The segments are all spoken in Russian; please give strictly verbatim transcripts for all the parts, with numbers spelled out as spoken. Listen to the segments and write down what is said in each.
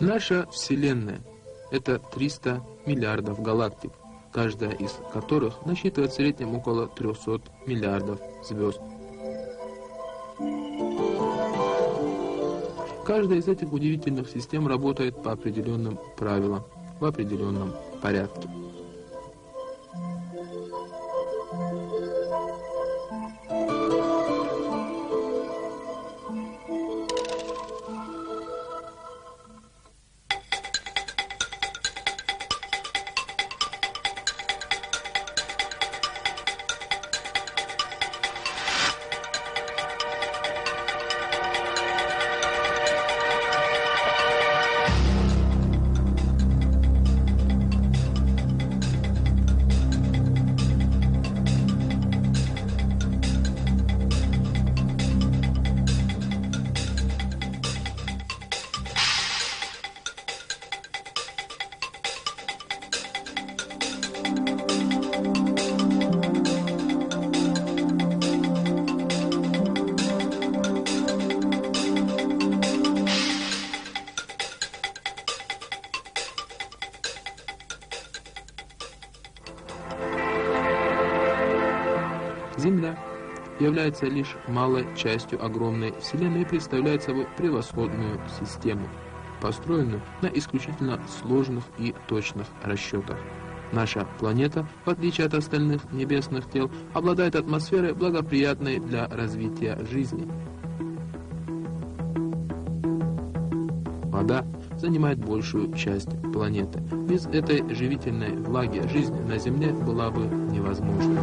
Наша Вселенная – это триста миллиардов галактик, каждая из которых насчитывает в среднем около трехсот миллиардов звезд. Каждая из этих удивительных систем работает по определенным правилам, в определенном порядке. Земля является лишь малой частью огромной Вселенной и представляет собой превосходную систему, построенную на исключительно сложных и точных расчетах. Наша планета, в отличие от остальных небесных тел, обладает атмосферой, благоприятной для развития жизни. Вода занимает большую часть планеты. Без этой живительной влаги жизнь на Земле была бы невозможна.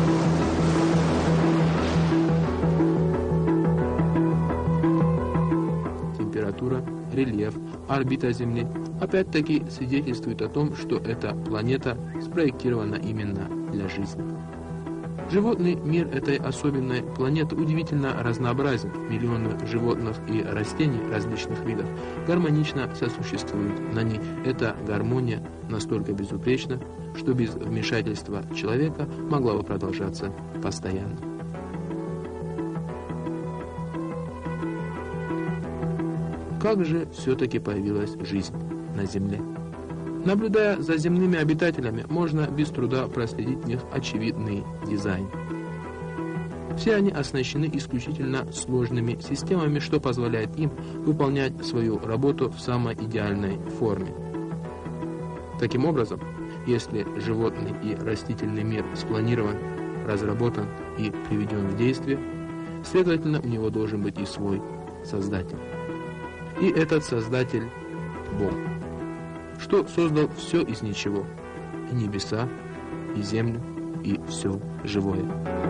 Температура, рельеф, орбита Земли опять-таки свидетельствуют о том, что эта планета спроектирована именно для жизни. Животный мир этой особенной планеты удивительно разнообразен. Миллионы животных и растений различных видов гармонично сосуществуют на ней. Эта гармония настолько безупречна, что без вмешательства человека могла бы продолжаться постоянно. Как же все-таки появилась жизнь на Земле? Наблюдая за земными обитателями, можно без труда проследить в них очевидный дизайн. Все они оснащены исключительно сложными системами, что позволяет им выполнять свою работу в самой идеальной форме. Таким образом, если животный и растительный мир спланирован, разработан и приведен в действие, следовательно, у него должен быть и свой Создатель. И этот Создатель – Бог, что создал все из ничего, и небеса, и землю, и все живое.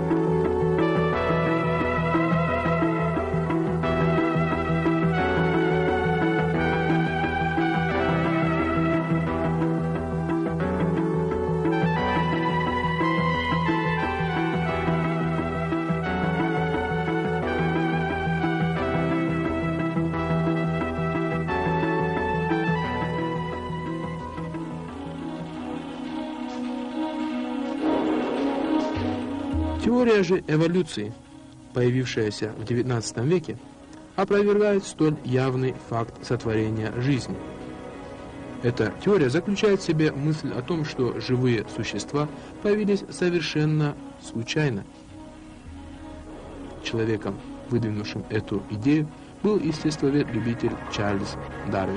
Теория же эволюции, появившаяся в девятнадцатом веке, опровергает столь явный факт сотворения жизни. Эта теория заключает в себе мысль о том, что живые существа появились совершенно случайно. Человеком, выдвинувшим эту идею, был естествовед-любитель Чарльз Дарвин.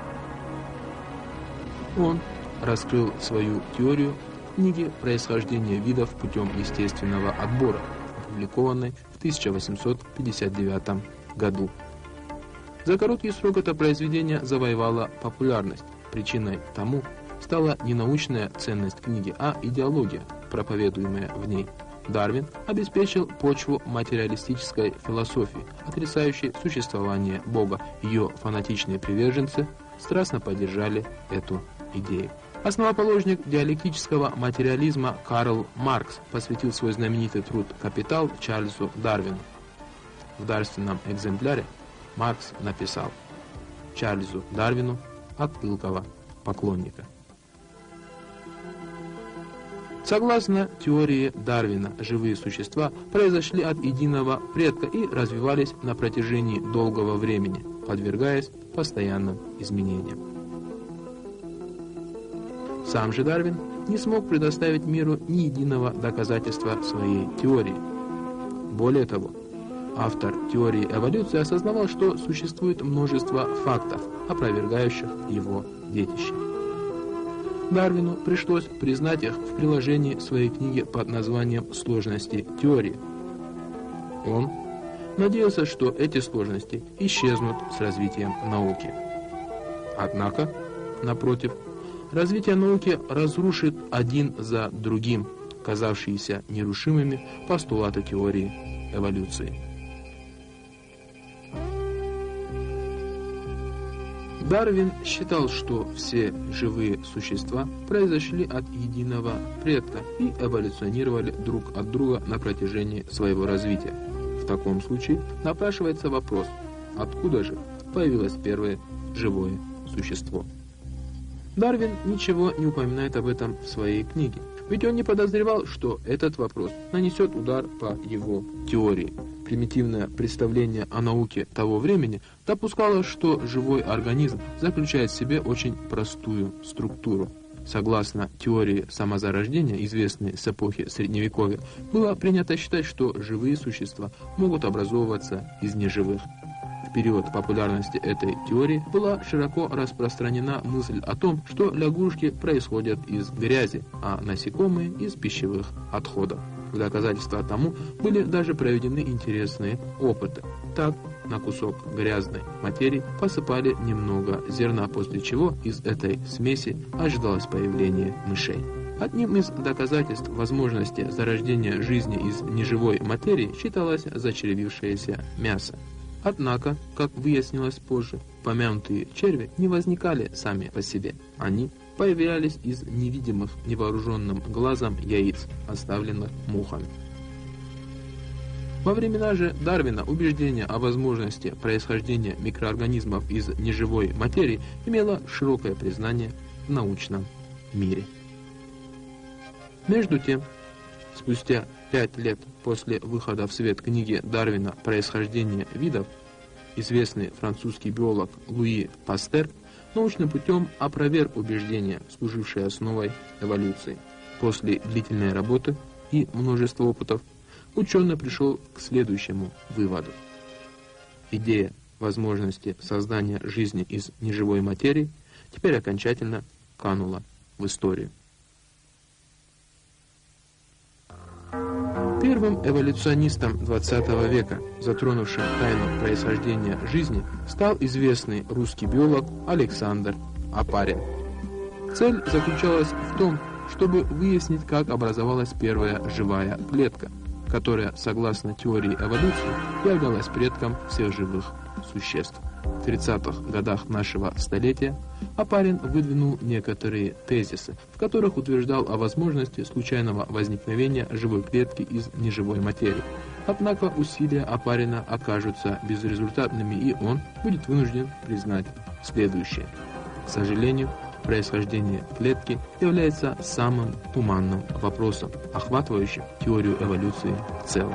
Он раскрыл свою теорию в книге «Происхождение видов путем естественного отбора», опубликованной в тысяча восемьсот пятьдесят девятом году. За короткий срок это произведение завоевало популярность. Причиной тому стала не научная ценность книги, а идеология, проповедуемая в ней. Дарвин обеспечил почву материалистической философии, отрицающей существование Бога. Ее фанатичные приверженцы страстно поддержали эту идею. Основоположник диалектического материализма Карл Маркс посвятил свой знаменитый труд «Капитал» Чарльзу Дарвину. В дарственном экземпляре Маркс написал: «Чарльзу Дарвину от пылкого поклонника». Согласно теории Дарвина, живые существа произошли от единого предка и развивались на протяжении долгого времени. подвергаясь постоянным изменениям. Сам же Дарвин не смог предоставить миру ни единого доказательства своей теории. Более того, автор теории эволюции осознавал, что существует множество фактов, опровергающих его детище. Дарвину пришлось признать их в приложении своей книги под названием «Сложности теории». Он надеялся, что эти сложности исчезнут с развитием науки. Однако, напротив, развитие науки разрушит один за другим казавшиеся нерушимыми постулаты теории эволюции. Дарвин считал, что все живые существа произошли от единого предка и эволюционировали друг от друга на протяжении своего развития. В таком случае напрашивается вопрос, откуда же появилось первое живое существо? Дарвин ничего не упоминает об этом в своей книге, ведь он не подозревал, что этот вопрос нанесет удар по его теории. Примитивное представление о науке того времени допускало, что живой организм заключает в себе очень простую структуру. Согласно теории самозарождения, известной с эпохи Средневековья, было принято считать, что живые существа могут образовываться из неживых. В период популярности этой теории была широко распространена мысль о том, что лягушки происходят из грязи, а насекомые – из пищевых отходов. В доказательство тому были даже проведены интересные опыты. Так, на кусок грязной материи посыпали немного зерна, после чего из этой смеси ожидалось появление мышей. Одним из доказательств возможности зарождения жизни из неживой материи считалось зачеревившееся мясо. Однако, как выяснилось позже, помянутые черви не возникали сами по себе. Они появлялись из невидимых невооруженным глазом яиц, оставленных мухами. Во времена же Дарвина убеждение о возможности происхождения микроорганизмов из неживой материи имело широкое признание в научном мире. Между тем, спустя пять лет после выхода в свет книги Дарвина «Происхождение видов», известный французский биолог Луи Пастер научным путем опроверг убеждения, служившие основой эволюции. После длительной работы и множества опытов ученый пришел к следующему выводу. Идея возможности создания жизни из неживой материи теперь окончательно канула в историю. Первым эволюционистом двадцатого века, затронувшим тайну происхождения жизни, стал известный русский биолог Александр Опарин. Цель заключалась в том, чтобы выяснить, как образовалась первая живая клетка, которая, согласно теории эволюции, являлась предком всех живых существ. В тридцатых годах нашего столетия Опарин выдвинул некоторые тезисы, в которых утверждал о возможности случайного возникновения живой клетки из неживой материи. Однако усилия Опарина окажутся безрезультатными, и он будет вынужден признать следующее. К сожалению, происхождение клетки является самым туманным вопросом, охватывающим теорию эволюции в целом.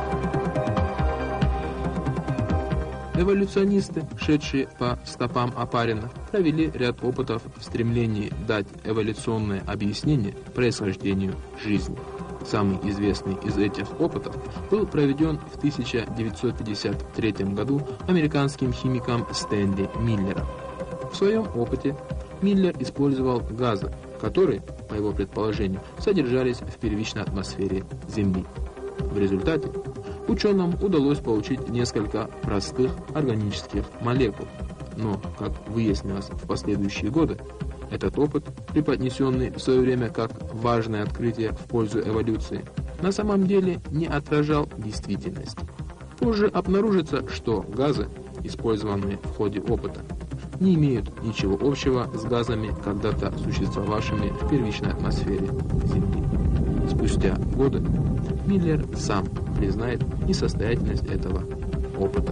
Эволюционисты, шедшие по стопам Опарина, провели ряд опытов в стремлении дать эволюционное объяснение происхождению жизни. Самый известный из этих опытов был проведен в тысяча девятьсот пятьдесят третьем году американским химиком Стэнли Миллером. В своем опыте Миллер использовал газы, которые, по его предположению, содержались в первичной атмосфере Земли. В результате ученым удалось получить несколько простых органических молекул, но, как выяснилось в последующие годы, этот опыт, преподнесенный в свое время как важное открытие в пользу эволюции, на самом деле не отражал действительность. Позже обнаружится, что газы, использованные в ходе опыта, не имеют ничего общего с газами, когда-то существовавшими в первичной атмосфере Земли. Спустя годы Миллер сам признает несостоятельность этого опыта.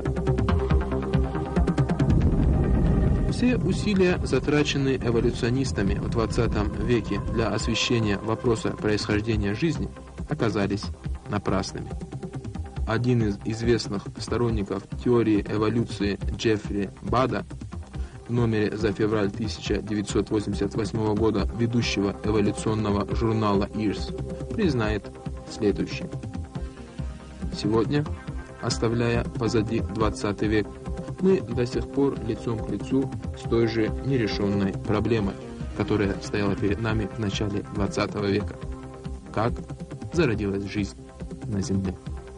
Все усилия, затраченные эволюционистами в двадцатом веке для освещения вопроса происхождения жизни, оказались напрасными. один из известных сторонников теории эволюции Джеффри Бада в номере за февраль тысяча девятьсот восемьдесят восьмого года ведущего эволюционного журнала Earth признает следующее. Сегодня, оставляя позади двадцатый век, мы до сих пор лицом к лицу с той же нерешенной проблемой, которая стояла перед нами в начале двадцатого века. Как зародилась жизнь на Земле.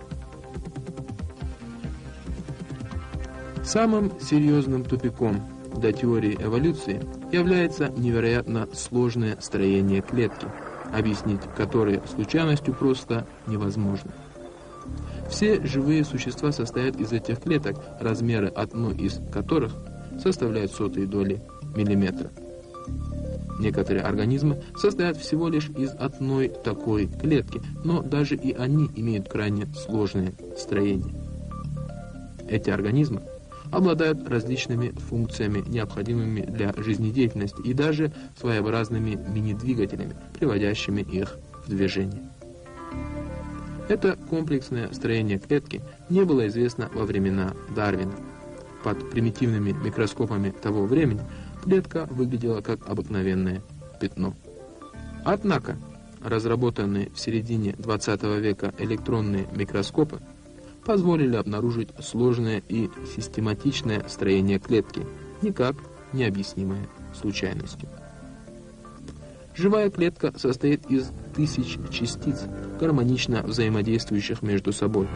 Самым серьезным тупиком для теории эволюции является невероятно сложное строение клетки, объяснить которое случайностью просто невозможно. Все живые существа состоят из этих клеток, размеры одной из которых составляют сотые доли миллиметра. Некоторые организмы состоят всего лишь из одной такой клетки, но даже и они имеют крайне сложное строение. Эти организмы обладают различными функциями, необходимыми для жизнедеятельности, и даже своеобразными мини-двигателями, приводящими их в движение. Это комплексное строение клетки не было известно во времена Дарвина. Под примитивными микроскопами того времени клетка выглядела как обыкновенное пятно. Однако, разработанные в середине двадцатого века электронные микроскопы позволили обнаружить сложное и систематичное строение клетки, никак не объяснимое случайностью. Живая клетка состоит из тысяч частиц, гармонично взаимодействующих между собой.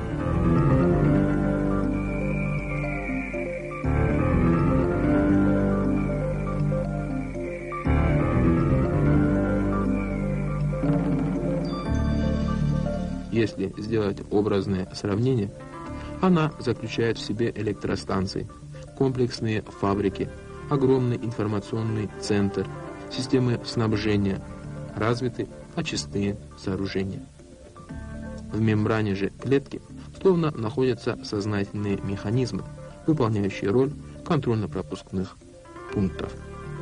Если сделать образное сравнение, она заключает в себе электростанции, комплексные фабрики, огромный информационный центр, системы снабжения, развитые очистные сооружения. В мембране же клетки словно находятся сознательные механизмы, выполняющие роль контрольно-пропускных пунктов.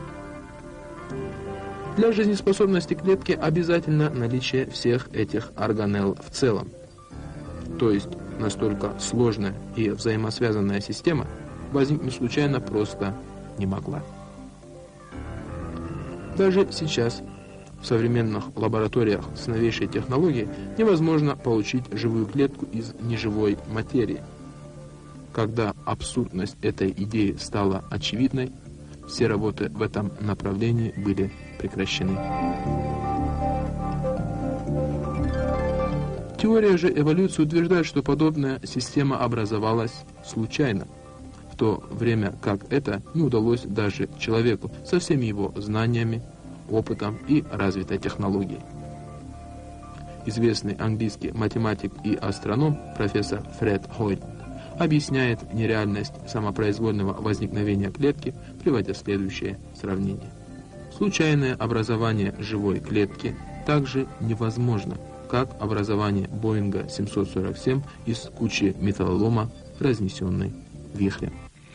Для жизнеспособности клетки обязательно наличие всех этих органелл в целом. То есть настолько сложная и взаимосвязанная система возникнуть случайно просто не могла. Даже сейчас в современных лабораториях с новейшей технологией невозможно получить живую клетку из неживой материи. Когда абсурдность этой идеи стала очевидной, все работы в этом направлении были прекращены. Теория же эволюции утверждает, что подобная система образовалась случайно, в то время как это не удалось даже человеку со всеми его знаниями, опытом и развитой технологией. Известный английский математик и астроном профессор Фред Хойд объясняет нереальность самопроизвольного возникновения клетки, приводя следующее сравнение. Случайное образование живой клетки также невозможно, как образование Боинга семьсот сорок семь из кучи металлолома, разнесенной вихрем.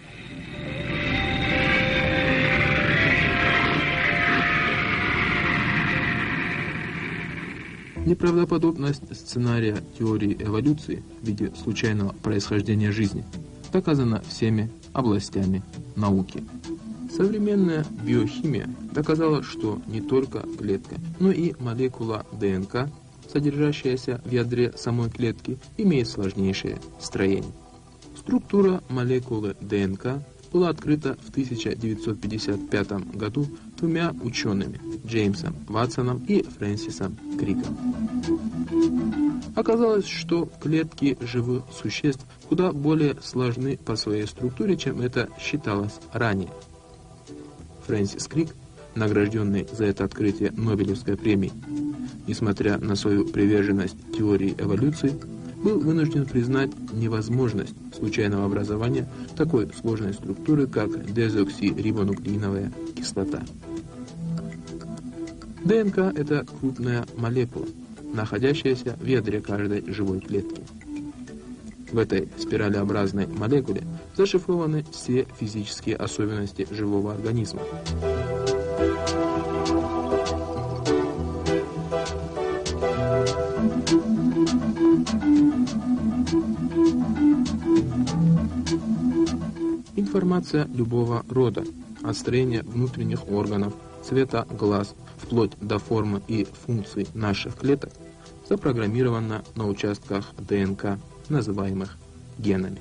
Неправдоподобность сценария теории эволюции в виде случайного происхождения жизни доказана всеми областями науки. Современная биохимия доказала, что не только клетка, но и молекула ДНК, содержащаяся в ядре самой клетки, имеет сложнейшее строение. Структура молекулы ДНК была открыта в тысяча девятьсот пятьдесят пятом году двумя учеными Джеймсом Ватсоном и Фрэнсисом Криком. Оказалось, что клетки живых существ куда более сложны по своей структуре, чем это считалось ранее. Фрэнсис Крик, награжденный за это открытие Нобелевской премией, несмотря на свою приверженность теории эволюции, был вынужден признать невозможность случайного образования такой сложной структуры, как дезоксирибонуклеиновая кислота. ДНК – это крупная молекула, находящаяся в ядре каждой живой клетки. В этой спиралеобразной молекуле зашифрованы все физические особенности живого организма. Информация любого рода, от строения внутренних органов, цвета глаз, вплоть до формы и функций наших клеток, запрограммирована на участках ДНК, называемых генами.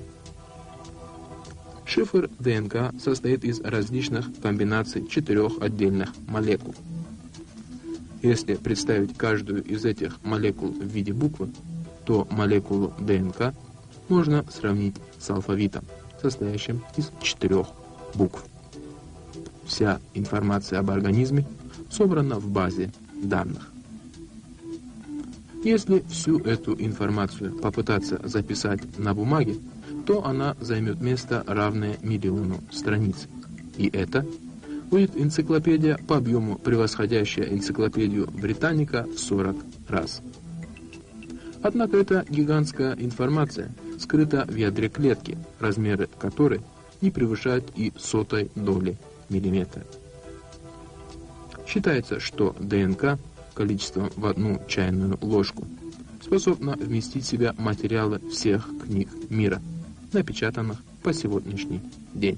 Шифр ДНК состоит из различных комбинаций четырех отдельных молекул. Если представить каждую из этих молекул в виде буквы, то молекулу ДНК можно сравнить с алфавитом, состоящим из четырех букв. Вся информация об организме собрана в базе данных. Если всю эту информацию попытаться записать на бумаге, то она займет место, равное миллиону страниц. И это будет энциклопедия по объему, превосходящая энциклопедию Британика в сорок раз. Однако эта гигантская информация скрыта в ядре клетки, размеры которой не превышают и сотой доли миллиметра. Считается, что ДНК количеством в одну чайную ложку способна вместить в себя материалы всех книг мира, напечатанных по сегодняшний день.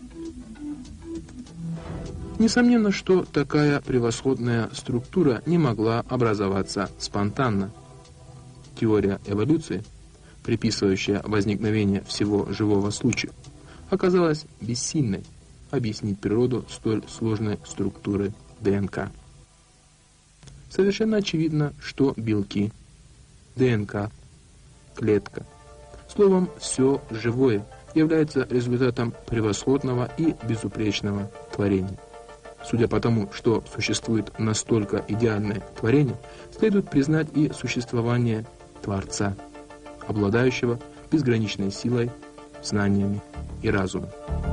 Несомненно, что такая превосходная структура не могла образоваться спонтанно. Теория эволюции, приписывающая возникновение всего живого случаю, оказалась бессильной объяснить природу столь сложной структуры ДНК. Совершенно очевидно, что белки, ДНК, клетка, словом, все живое является результатом превосходного и безупречного творения. Судя по тому, что существует настолько идеальное творение, следует признать и существование Творца, обладающего безграничной силой, знаниями и разумом.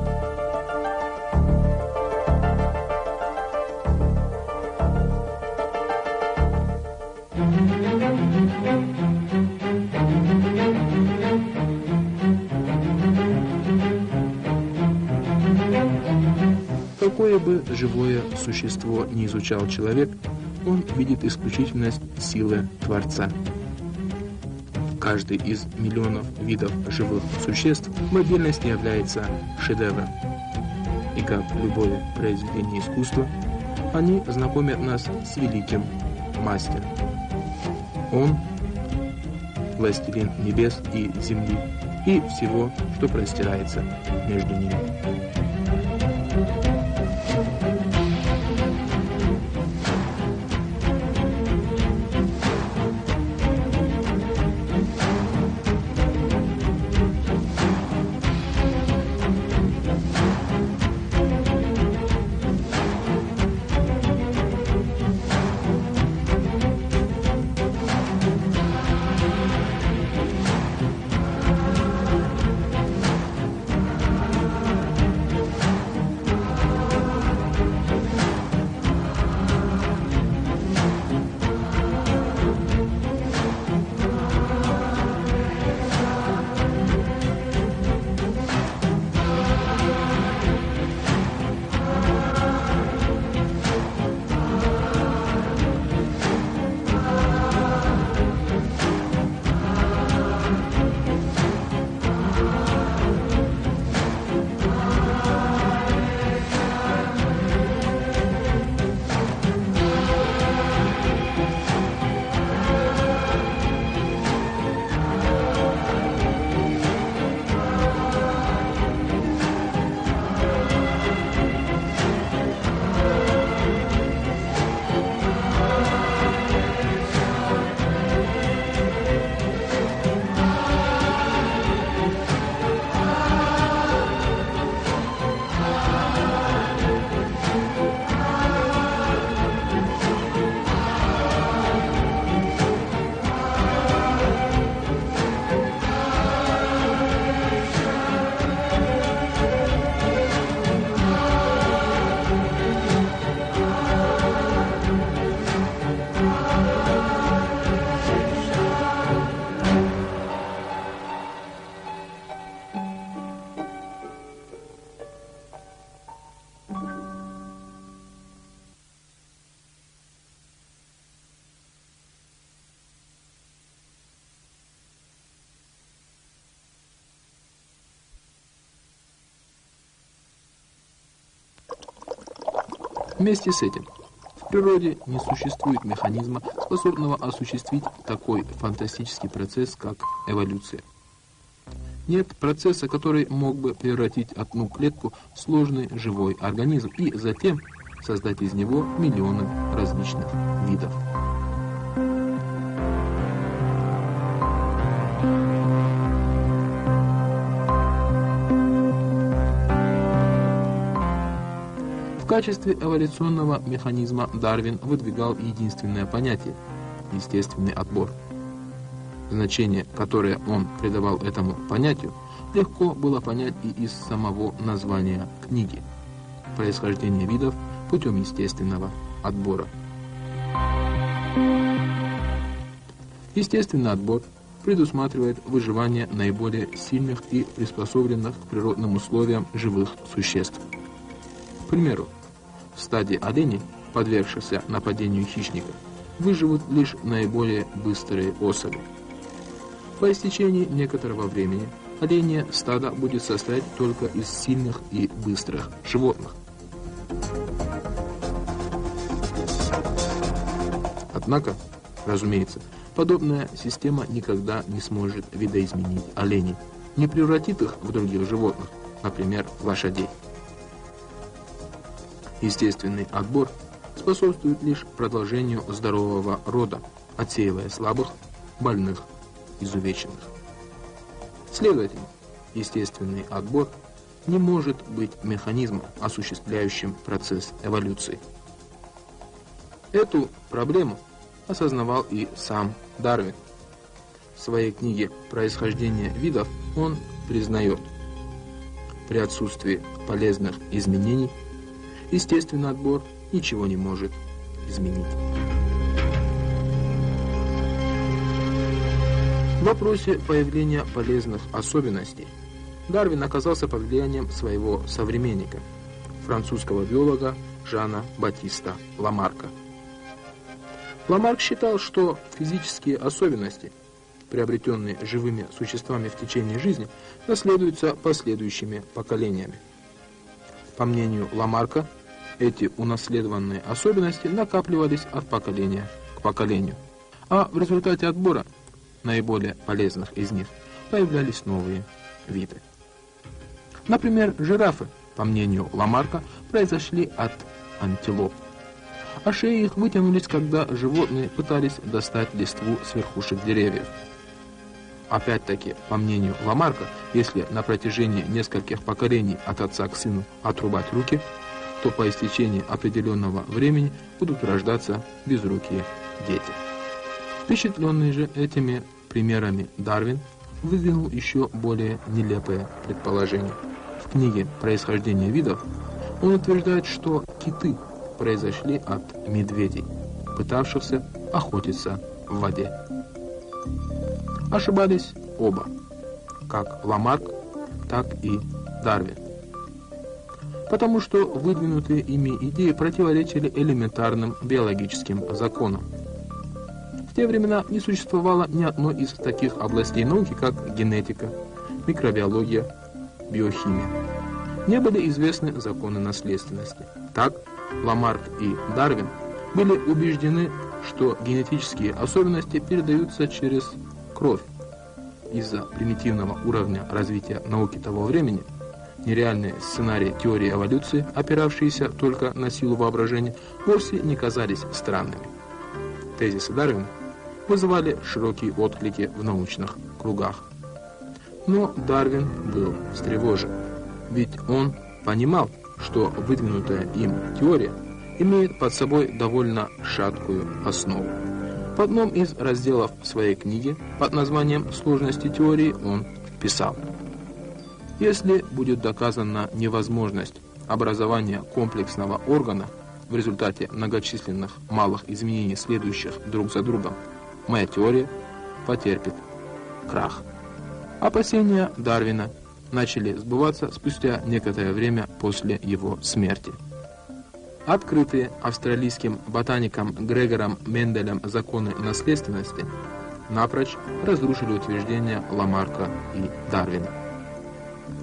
Какое бы живое существо ни изучал человек, он видит исключительность силы Творца. Каждый из миллионов видов живых существ в отдельности является шедевром. И как любое произведение искусства, они знакомят нас с великим мастером. Он – властелин небес и земли, и всего, что простирается между ними. Вместе с этим, в природе не существует механизма, способного осуществить такой фантастический процесс, как эволюция. Нет процесса, который мог бы превратить одну клетку в сложный живой организм и затем создать из него миллионы различных видов. В качестве эволюционного механизма Дарвин выдвигал единственное понятие – естественный отбор. Значение, которое он придавал этому понятию, легко было понять и из самого названия книги «Происхождение видов путем естественного отбора». Естественный отбор предусматривает выживание наиболее сильных и приспособленных к природным условиям живых существ. К примеру, в стаде оленей, подвергшихся нападению хищника, выживут лишь наиболее быстрые особи. По истечении некоторого времени оленье стадо будет состоять только из сильных и быстрых животных. Однако, разумеется, подобная система никогда не сможет видоизменить оленей, не превратит их в других животных, например, лошадей. Естественный отбор способствует лишь продолжению здорового рода, отсеивая слабых, больных, изувеченных. Следовательно, естественный отбор не может быть механизмом, осуществляющим процесс эволюции. Эту проблему осознавал и сам Дарвин. В своей книге «Происхождение видов» он признает: при отсутствии полезных изменений естественный отбор ничего не может изменить. В вопросе появления полезных особенностей Дарвин оказался под влиянием своего современника, французского биолога Жана Батиста Ламарка. Ламарк считал, что физические особенности, приобретенные живыми существами в течение жизни, наследуются последующими поколениями. По мнению Ламарка, эти унаследованные особенности накапливались от поколения к поколению, а в результате отбора наиболее полезных из них появлялись новые виды. Например, жирафы, по мнению Ламарка, произошли от антилоп, а шеи их вытянулись, когда животные пытались достать листву с верхушек деревьев. Опять-таки, по мнению Ламарка, если на протяжении нескольких поколений от отца к сыну отрубать руки, то по истечении определенного времени будут рождаться безрукие дети. Впечатленный же этими примерами Дарвин выдвинул еще более нелепое предположение. В книге «Происхождение видов» он утверждает, что киты произошли от медведей, пытавшихся охотиться в воде. Ошибались оба, как Ламарк, так и Дарвин, потому что выдвинутые ими идеи противоречили элементарным биологическим законам. В те времена не существовало ни одной из таких областей науки, как генетика, микробиология, биохимия. Не были известны законы наследственности. Так, Ламарк и Дарвин были убеждены, что генетические особенности передаются через кровь. Из-за примитивного уровня развития науки того времени нереальные сценарии теории эволюции, опиравшиеся только на силу воображения, вовсе не казались странными. Тезисы Дарвина вызывали широкие отклики в научных кругах. Но Дарвин был встревожен, ведь он понимал, что выдвинутая им теория имеет под собой довольно шаткую основу. В одном из разделов своей книги под названием «Сложности теории» он писал: «Если будет доказана невозможность образования комплексного органа в результате многочисленных малых изменений, следующих друг за другом, моя теория потерпит крах». Опасения Дарвина начали сбываться спустя некоторое время после его смерти. Открытые австралийским ботаником Грегором Менделем законы наследственности напрочь разрушили утверждения Ламарка и Дарвина.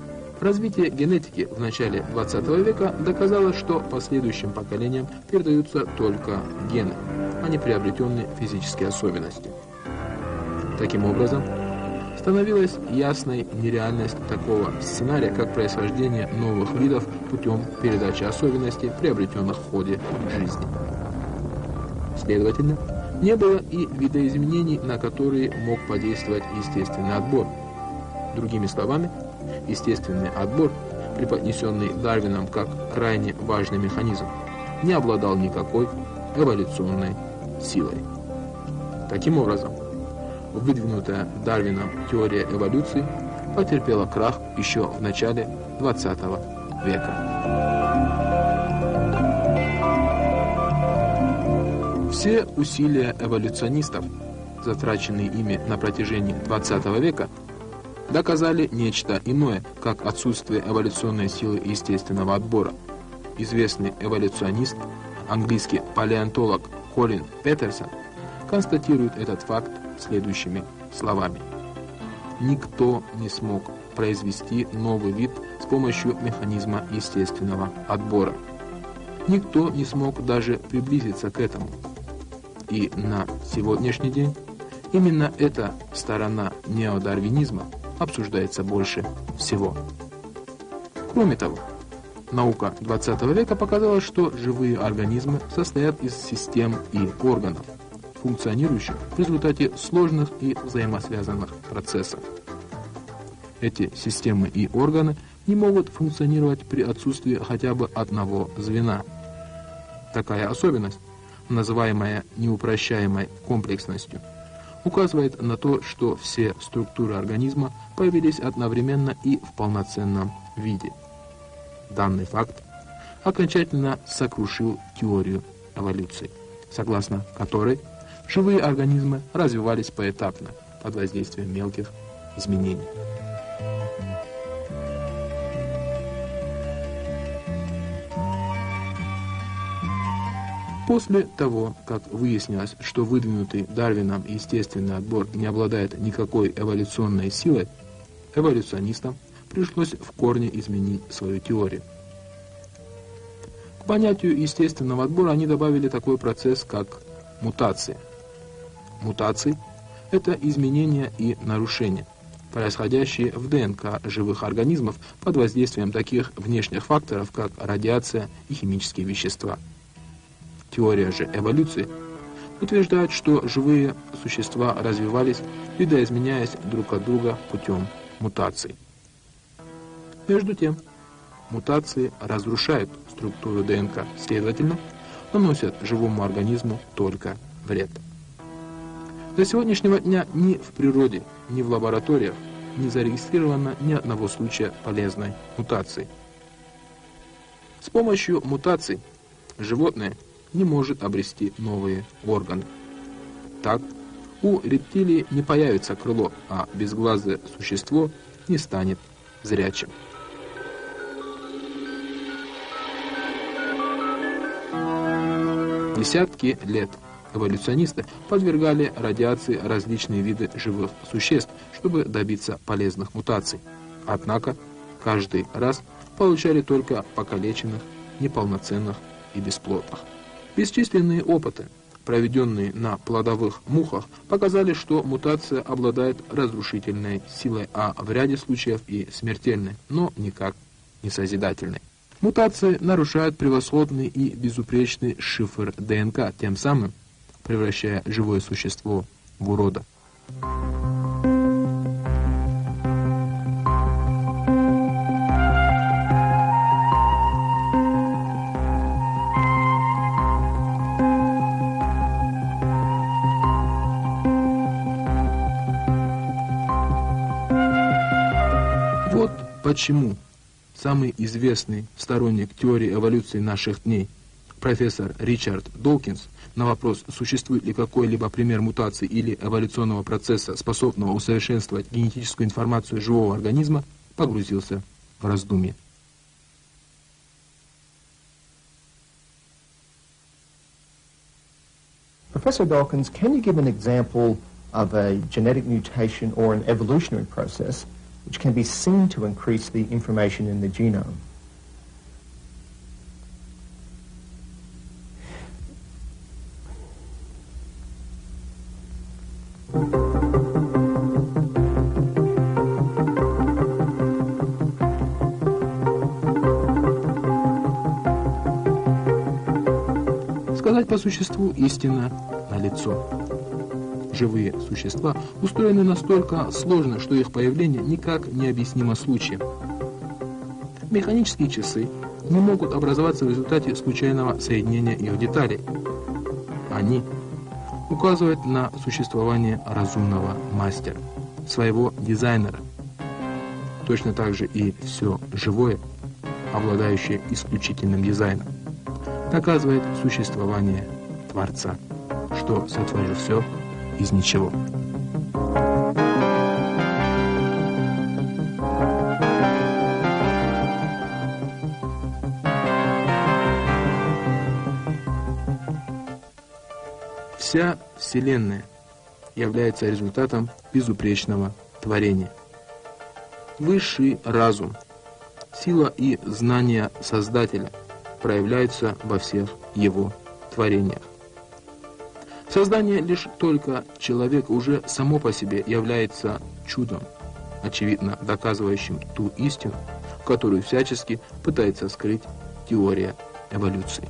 Развитие генетики в начале двадцатого века доказало, что последующим поколениям передаются только гены, а не приобретенные физические особенности. Таким образом, становилась ясной нереальность такого сценария, как происхождение новых видов путем передачи особенностей, приобретенных в ходе жизни. Следовательно, не было и видоизменений, на которые мог подействовать естественный отбор. Другими словами, естественный отбор, преподнесенный Дарвином как крайне важный механизм, не обладал никакой эволюционной силой. Таким образом, выдвинутая Дарвином теория эволюции потерпела крах еще в начале двадцатого века. Все усилия эволюционистов, затраченные ими на протяжении двадцатого века, доказали нечто иное, как отсутствие эволюционной силы естественного отбора. Известный эволюционист, английский палеонтолог Колин Петерсон, констатирует этот факт следующими словами. Никто не смог произвести новый вид с помощью механизма естественного отбора. Никто не смог даже приблизиться к этому. И на сегодняшний день именно эта сторона неодарвинизма обсуждается больше всего. Кроме того, наука двадцатого века показала, что живые организмы состоят из систем и органов, функционирующих в результате сложных и взаимосвязанных процессов. Эти системы и органы не могут функционировать при отсутствии хотя бы одного звена. Такая особенность, называемая неупрощаемой комплексностью, указывает на то, что все структуры организма появились одновременно и в полноценном виде. Данный факт окончательно сокрушил теорию эволюции, согласно которой живые организмы развивались поэтапно под воздействием мелких изменений. После того, как выяснилось, что выдвинутый Дарвином естественный отбор не обладает никакой эволюционной силой, эволюционистам пришлось в корне изменить свою теорию. К понятию естественного отбора они добавили такой процесс, как мутация. Мутации – это изменения и нарушения, происходящие в ДНК живых организмов под воздействием таких внешних факторов, как радиация и химические вещества. Теория же эволюции утверждает, что живые существа развивались, видоизменяясь друг от друга путем мутаций. Между тем, мутации разрушают структуру ДНК, следовательно, наносят живому организму только вред. До сегодняшнего дня ни в природе, ни в лабораториях не зарегистрировано ни одного случая полезной мутации. С помощью мутаций животное не может обрести новые органы. Так, у рептилии не появится крыло, а безглазое существо не станет зрячим. Десятки лет эволюционисты подвергали радиации различные виды живых существ, чтобы добиться полезных мутаций. Однако, каждый раз получали только покалеченных, неполноценных и бесплодных. Бесчисленные опыты, проведенные на плодовых мухах, показали, что мутация обладает разрушительной силой, а в ряде случаев и смертельной, но никак не созидательной. Мутации нарушают превосходный и безупречный шифр ДНК, тем самым превращая живое существо в урода. Вот почему самый известный сторонник теории эволюции наших дней, профессор Ричард Докинс, на вопрос, существует ли какой-либо пример мутации или эволюционного процесса, способного усовершенствовать генетическую информацию живого организма, погрузился в раздумье. Professor Dawkins, can you give an example of a genetic mutation or an evolutionary process which can be seen to increase the information in the genome. Сказать по существу истина налицо. Живые существа устроены настолько сложно, что их появление никак не объяснимо случаем. Механические часы не могут образоваться в результате случайного соединения их деталей. Они указывают на существование разумного мастера, своего дизайнера. Точно так же и все живое, обладающее исключительным дизайном, доказывает существование Творца, что сотворил все из ничего. Вся Вселенная является результатом безупречного творения. Высший разум, сила и знания Создателя проявляются во всех его творениях. Создание лишь только человека уже само по себе является чудом, очевидно доказывающим ту истину, которую всячески пытается скрыть теория эволюции.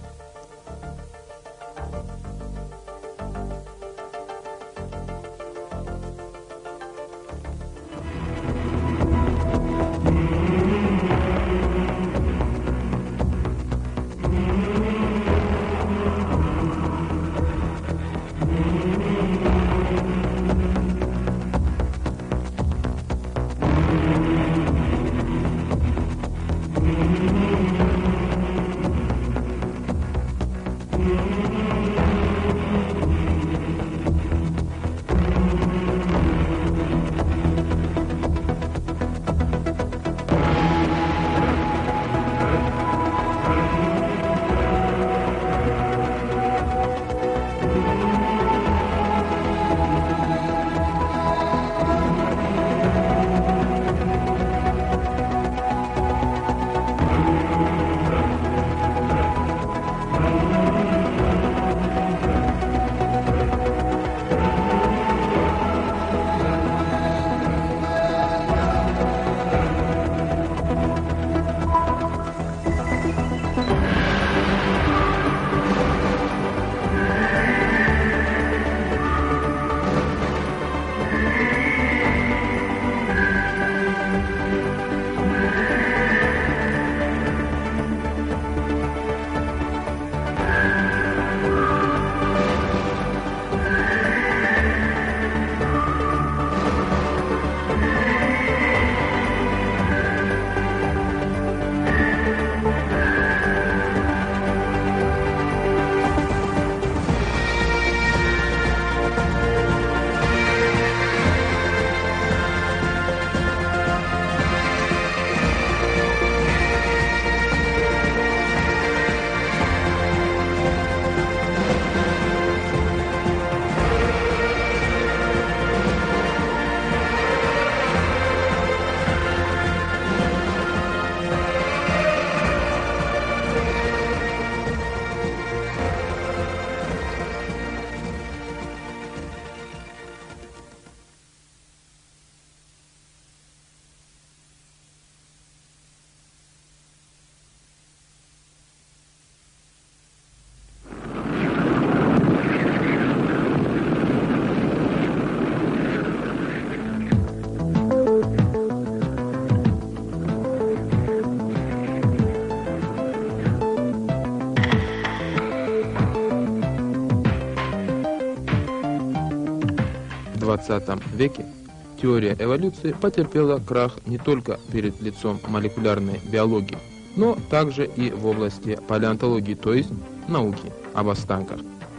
В двадцатом веке теория эволюции потерпела крах не только перед лицом молекулярной биологии, но также и в области палеонтологии, то есть науки об останках.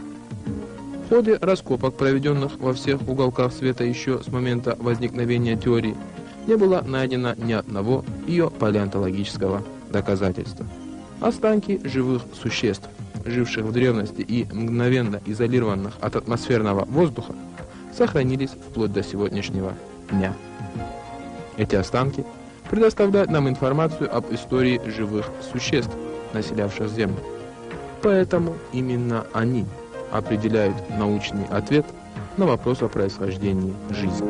В ходе раскопок, проведенных во всех уголках света еще с момента возникновения теории, не было найдено ни одного ее палеонтологического доказательства. Останки живых существ, живших в древности и мгновенно изолированных от атмосферного воздуха, сохранились вплоть до сегодняшнего дня. Эти останки предоставляют нам информацию об истории живых существ, населявших Землю. Поэтому именно они определяют научный ответ на вопрос о происхождении жизни.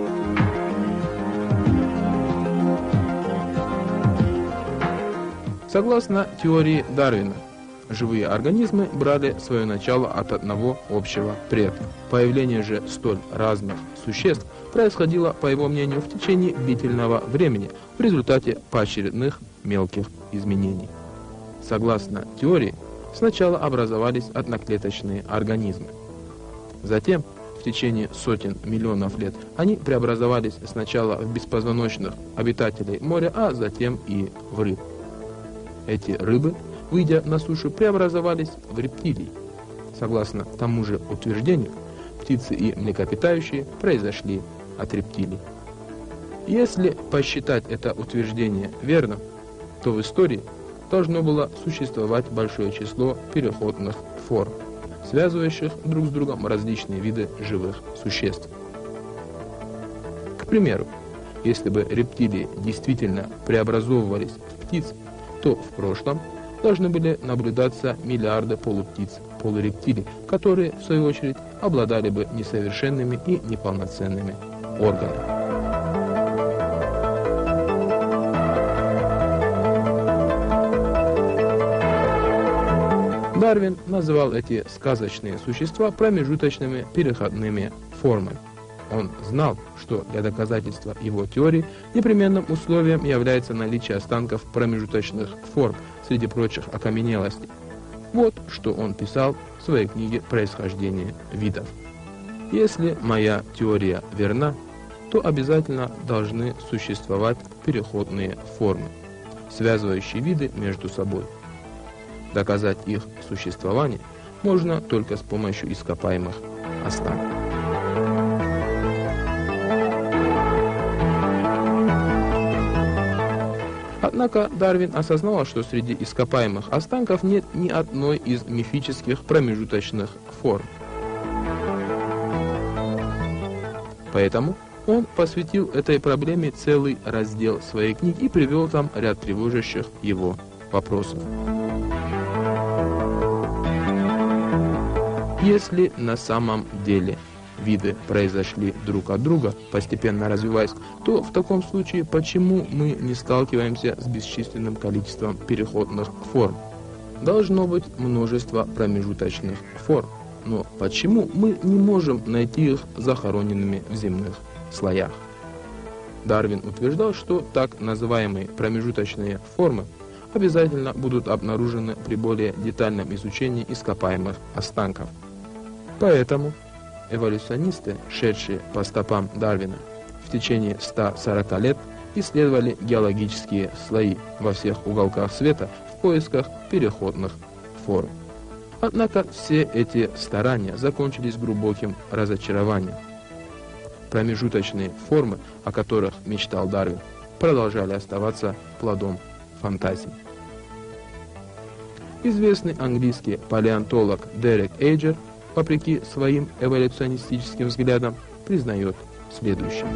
Согласно теории Дарвина, живые организмы брали свое начало от одного общего предка. Появление же столь разных существ происходило, по его мнению, в течение длительного времени в результате поочередных мелких изменений. Согласно теории, сначала образовались одноклеточные организмы. Затем, в течение сотен миллионов лет, они преобразовались сначала в беспозвоночных обитателей моря, а затем и в рыб. Эти рыбы, выйдя на сушу, преобразовались в рептилий. Согласно тому же утверждению, птицы и млекопитающие произошли от рептилий. Если посчитать это утверждение верным, то в истории должно было существовать большое число переходных форм, связывающих друг с другом различные виды живых существ. К примеру, если бы рептилии действительно преобразовывались в птиц, то в прошлом должны были наблюдаться миллиарды полуптиц, полурептилий, которые, в свою очередь, обладали бы несовершенными и неполноценными органами. Дарвин называл эти сказочные существа промежуточными переходными формами. Он знал, что для доказательства его теории непременным условием является наличие останков промежуточных форм среди прочих окаменелостей. Вот что он писал в своей книге «Происхождение видов». Если моя теория верна, то обязательно должны существовать переходные формы, связывающие виды между собой. Доказать их существование можно только с помощью ископаемых останков. Однако Дарвин осознал, что среди ископаемых останков нет ни одной из мифических промежуточных форм. Поэтому он посвятил этой проблеме целый раздел своей книги и привел там ряд тревожащих его вопросов. Если на самом деле виды произошли друг от друга, постепенно развиваясь, то в таком случае почему мы не сталкиваемся с бесчисленным количеством переходных форм? Должно быть множество промежуточных форм, но почему мы не можем найти их захороненными в земных слоях? Дарвин утверждал, что так называемые промежуточные формы обязательно будут обнаружены при более детальном изучении ископаемых останков. Поэтому эволюционисты, шедшие по стопам Дарвина, в течение ста сорока лет исследовали геологические слои во всех уголках света в поисках переходных форм. Однако все эти старания закончились глубоким разочарованием. Промежуточные формы, о которых мечтал Дарвин, продолжали оставаться плодом фантазии. Известный английский палеонтолог Дерек Эйджер, вопреки своим эволюционистическим взглядам, признает следующее.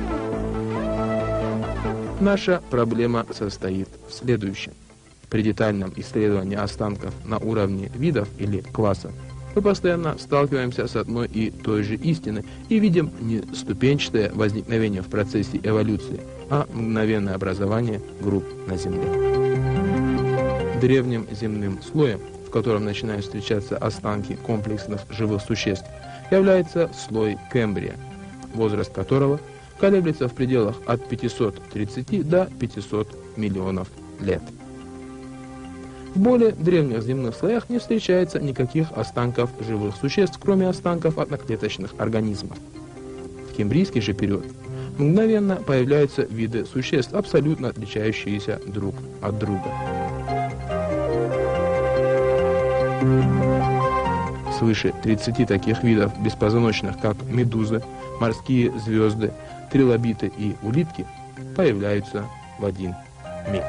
Наша проблема состоит в следующем. При детальном исследовании останков на уровне видов или классов мы постоянно сталкиваемся с одной и той же истиной и видим не ступенчатое возникновение в процессе эволюции, а мгновенное образование групп на Земле. Древним земным слоем, в котором начинают встречаться останки комплексных живых существ, является слой Кембрия, возраст которого колеблется в пределах от пятисот тридцати до пятисот миллионов лет. В более древних земных слоях не встречается никаких останков живых существ, кроме останков одноклеточных организмов. В кембрийский же период мгновенно появляются виды существ, абсолютно отличающиеся друг от друга. Свыше тридцати таких видов беспозвоночных, как медузы, морские звезды, трилобиты и улитки, появляются в один миг.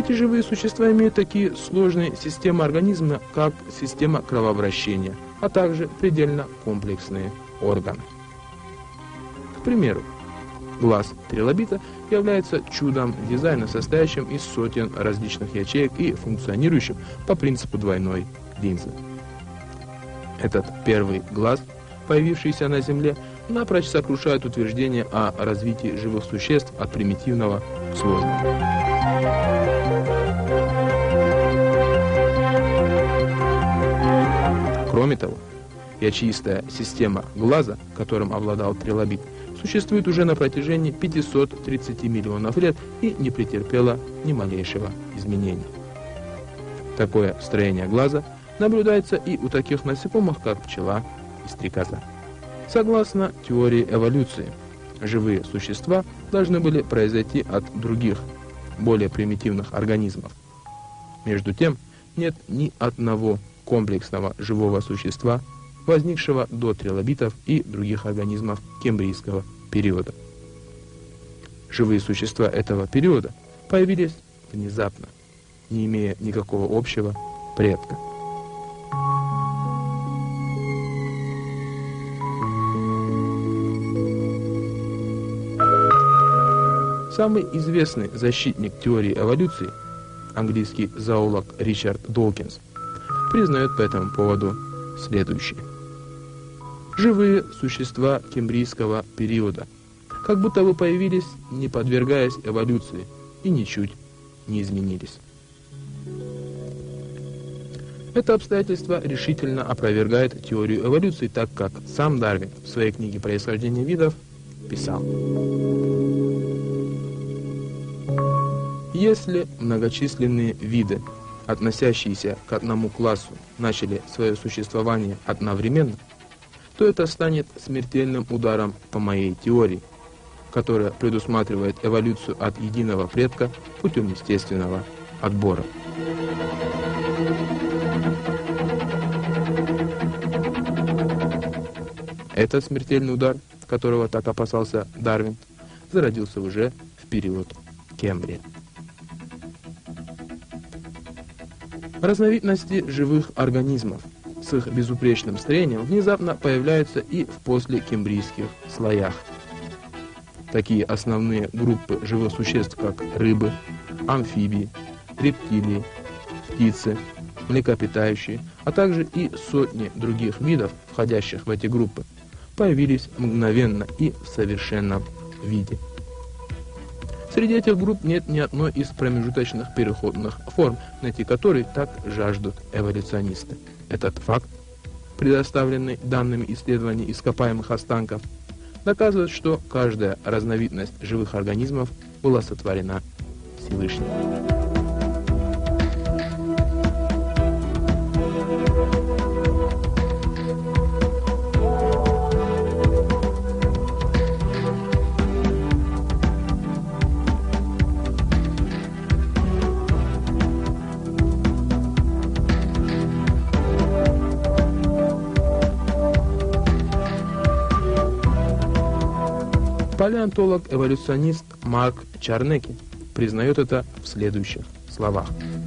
Эти живые существа имеют такие сложные системы организма, как система кровообращения, а также предельно комплексные органы. К примеру, глаз трилобита является чудом дизайна, состоящим из сотен различных ячеек и функционирующим по принципу двойной линзы. Этот первый глаз, появившийся на Земле, напрочь сокрушает утверждение о развитии живых существ от примитивного к сложному. Кроме того, ячеистая система глаза, которым обладал трилобит, существует уже на протяжении пятисот тридцати миллионов лет и не претерпела ни малейшего изменения. Такое строение глаза наблюдается и у таких насекомых, как пчела и стрекоза. Согласно теории эволюции, живые существа должны были произойти от других, более примитивных организмов. Между тем, нет ни одного комплексного живого существа, возникшего до трилобитов и других организмов кембрийского периода. Живые существа этого периода появились внезапно, не имея никакого общего предка. Самый известный защитник теории эволюции, английский зоолог Ричард Докинс, признает по этому поводу следующее. Живые существа кембрийского периода как будто бы появились, не подвергаясь эволюции, и ничуть не изменились. Это обстоятельство решительно опровергает теорию эволюции, так как сам Дарвин в своей книге «Происхождение видов» писал: если многочисленные виды, относящиеся к одному классу, начали свое существование одновременно, то это станет смертельным ударом по моей теории, которая предусматривает эволюцию от единого предка путем естественного отбора. Этот смертельный удар, которого так опасался Дарвин, зародился уже в период Кембрия. Разновидности живых организмов с их безупречным строением внезапно появляются и в послекембрийских слоях. Такие основные группы живых существ, как рыбы, амфибии, рептилии, птицы, млекопитающие, а также и сотни других видов, входящих в эти группы, появились мгновенно и в совершенном виде. Среди этих групп нет ни одной из промежуточных переходных форм, найти которые так жаждут эволюционисты. Этот факт, предоставленный данными исследований ископаемых останков, доказывает, что каждая разновидность живых организмов была сотворена Всевышним. Палеонтолог-эволюционист Марк Чарнеки признает это в следующих словах.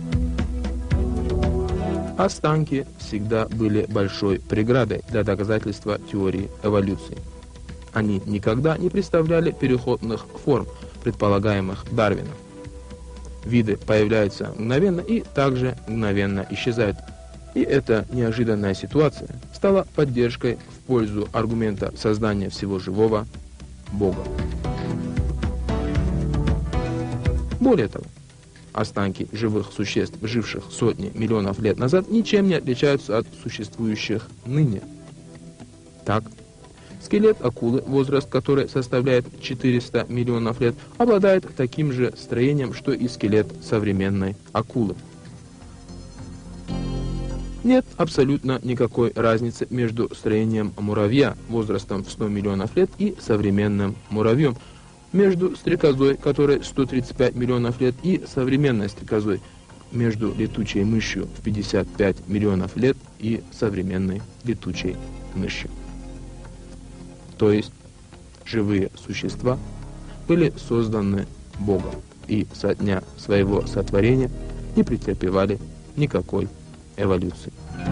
Останки всегда были большой преградой для доказательства теории эволюции. Они никогда не представляли переходных форм, предполагаемых Дарвином. Виды появляются мгновенно и также мгновенно исчезают. И эта неожиданная ситуация стала поддержкой в пользу аргумента создания всего живого Бога. Более того, останки живых существ, живших сотни миллионов лет назад, ничем не отличаются от существующих ныне. Так, скелет акулы, возраст которой составляет четыреста миллионов лет, обладает таким же строением, что и скелет современной акулы. Нет абсолютно никакой разницы между строением муравья возрастом в сто миллионов лет и современным муравьем, между стрекозой, которой сто тридцать пять миллионов лет, и современной стрекозой, между летучей мышью в пятьдесят пять миллионов лет и современной летучей мышью. То есть живые существа были созданы Богом. и со дня своего сотворения не претерпевали никакой эволюции.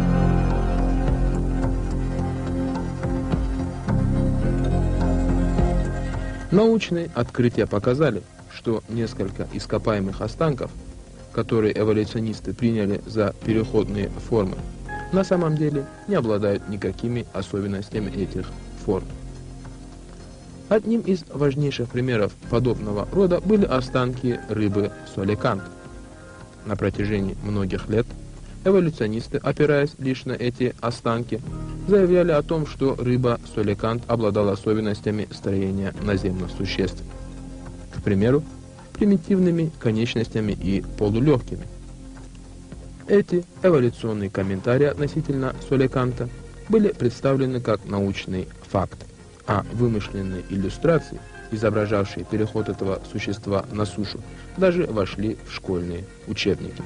Научные открытия показали, что несколько ископаемых останков, которые эволюционисты приняли за переходные формы, на самом деле не обладают никакими особенностями этих форм. Одним из важнейших примеров подобного рода были останки рыбы соликант. На протяжении многих лет эволюционисты, опираясь лишь на эти останки, заявляли о том, что рыба соликант обладала особенностями строения наземных существ. К примеру, примитивными конечностями и полулегкими. Эти эволюционные комментарии относительно соликанта были представлены как научный факт, а вымышленные иллюстрации, изображавшие переход этого существа на сушу, даже вошли в школьные учебники.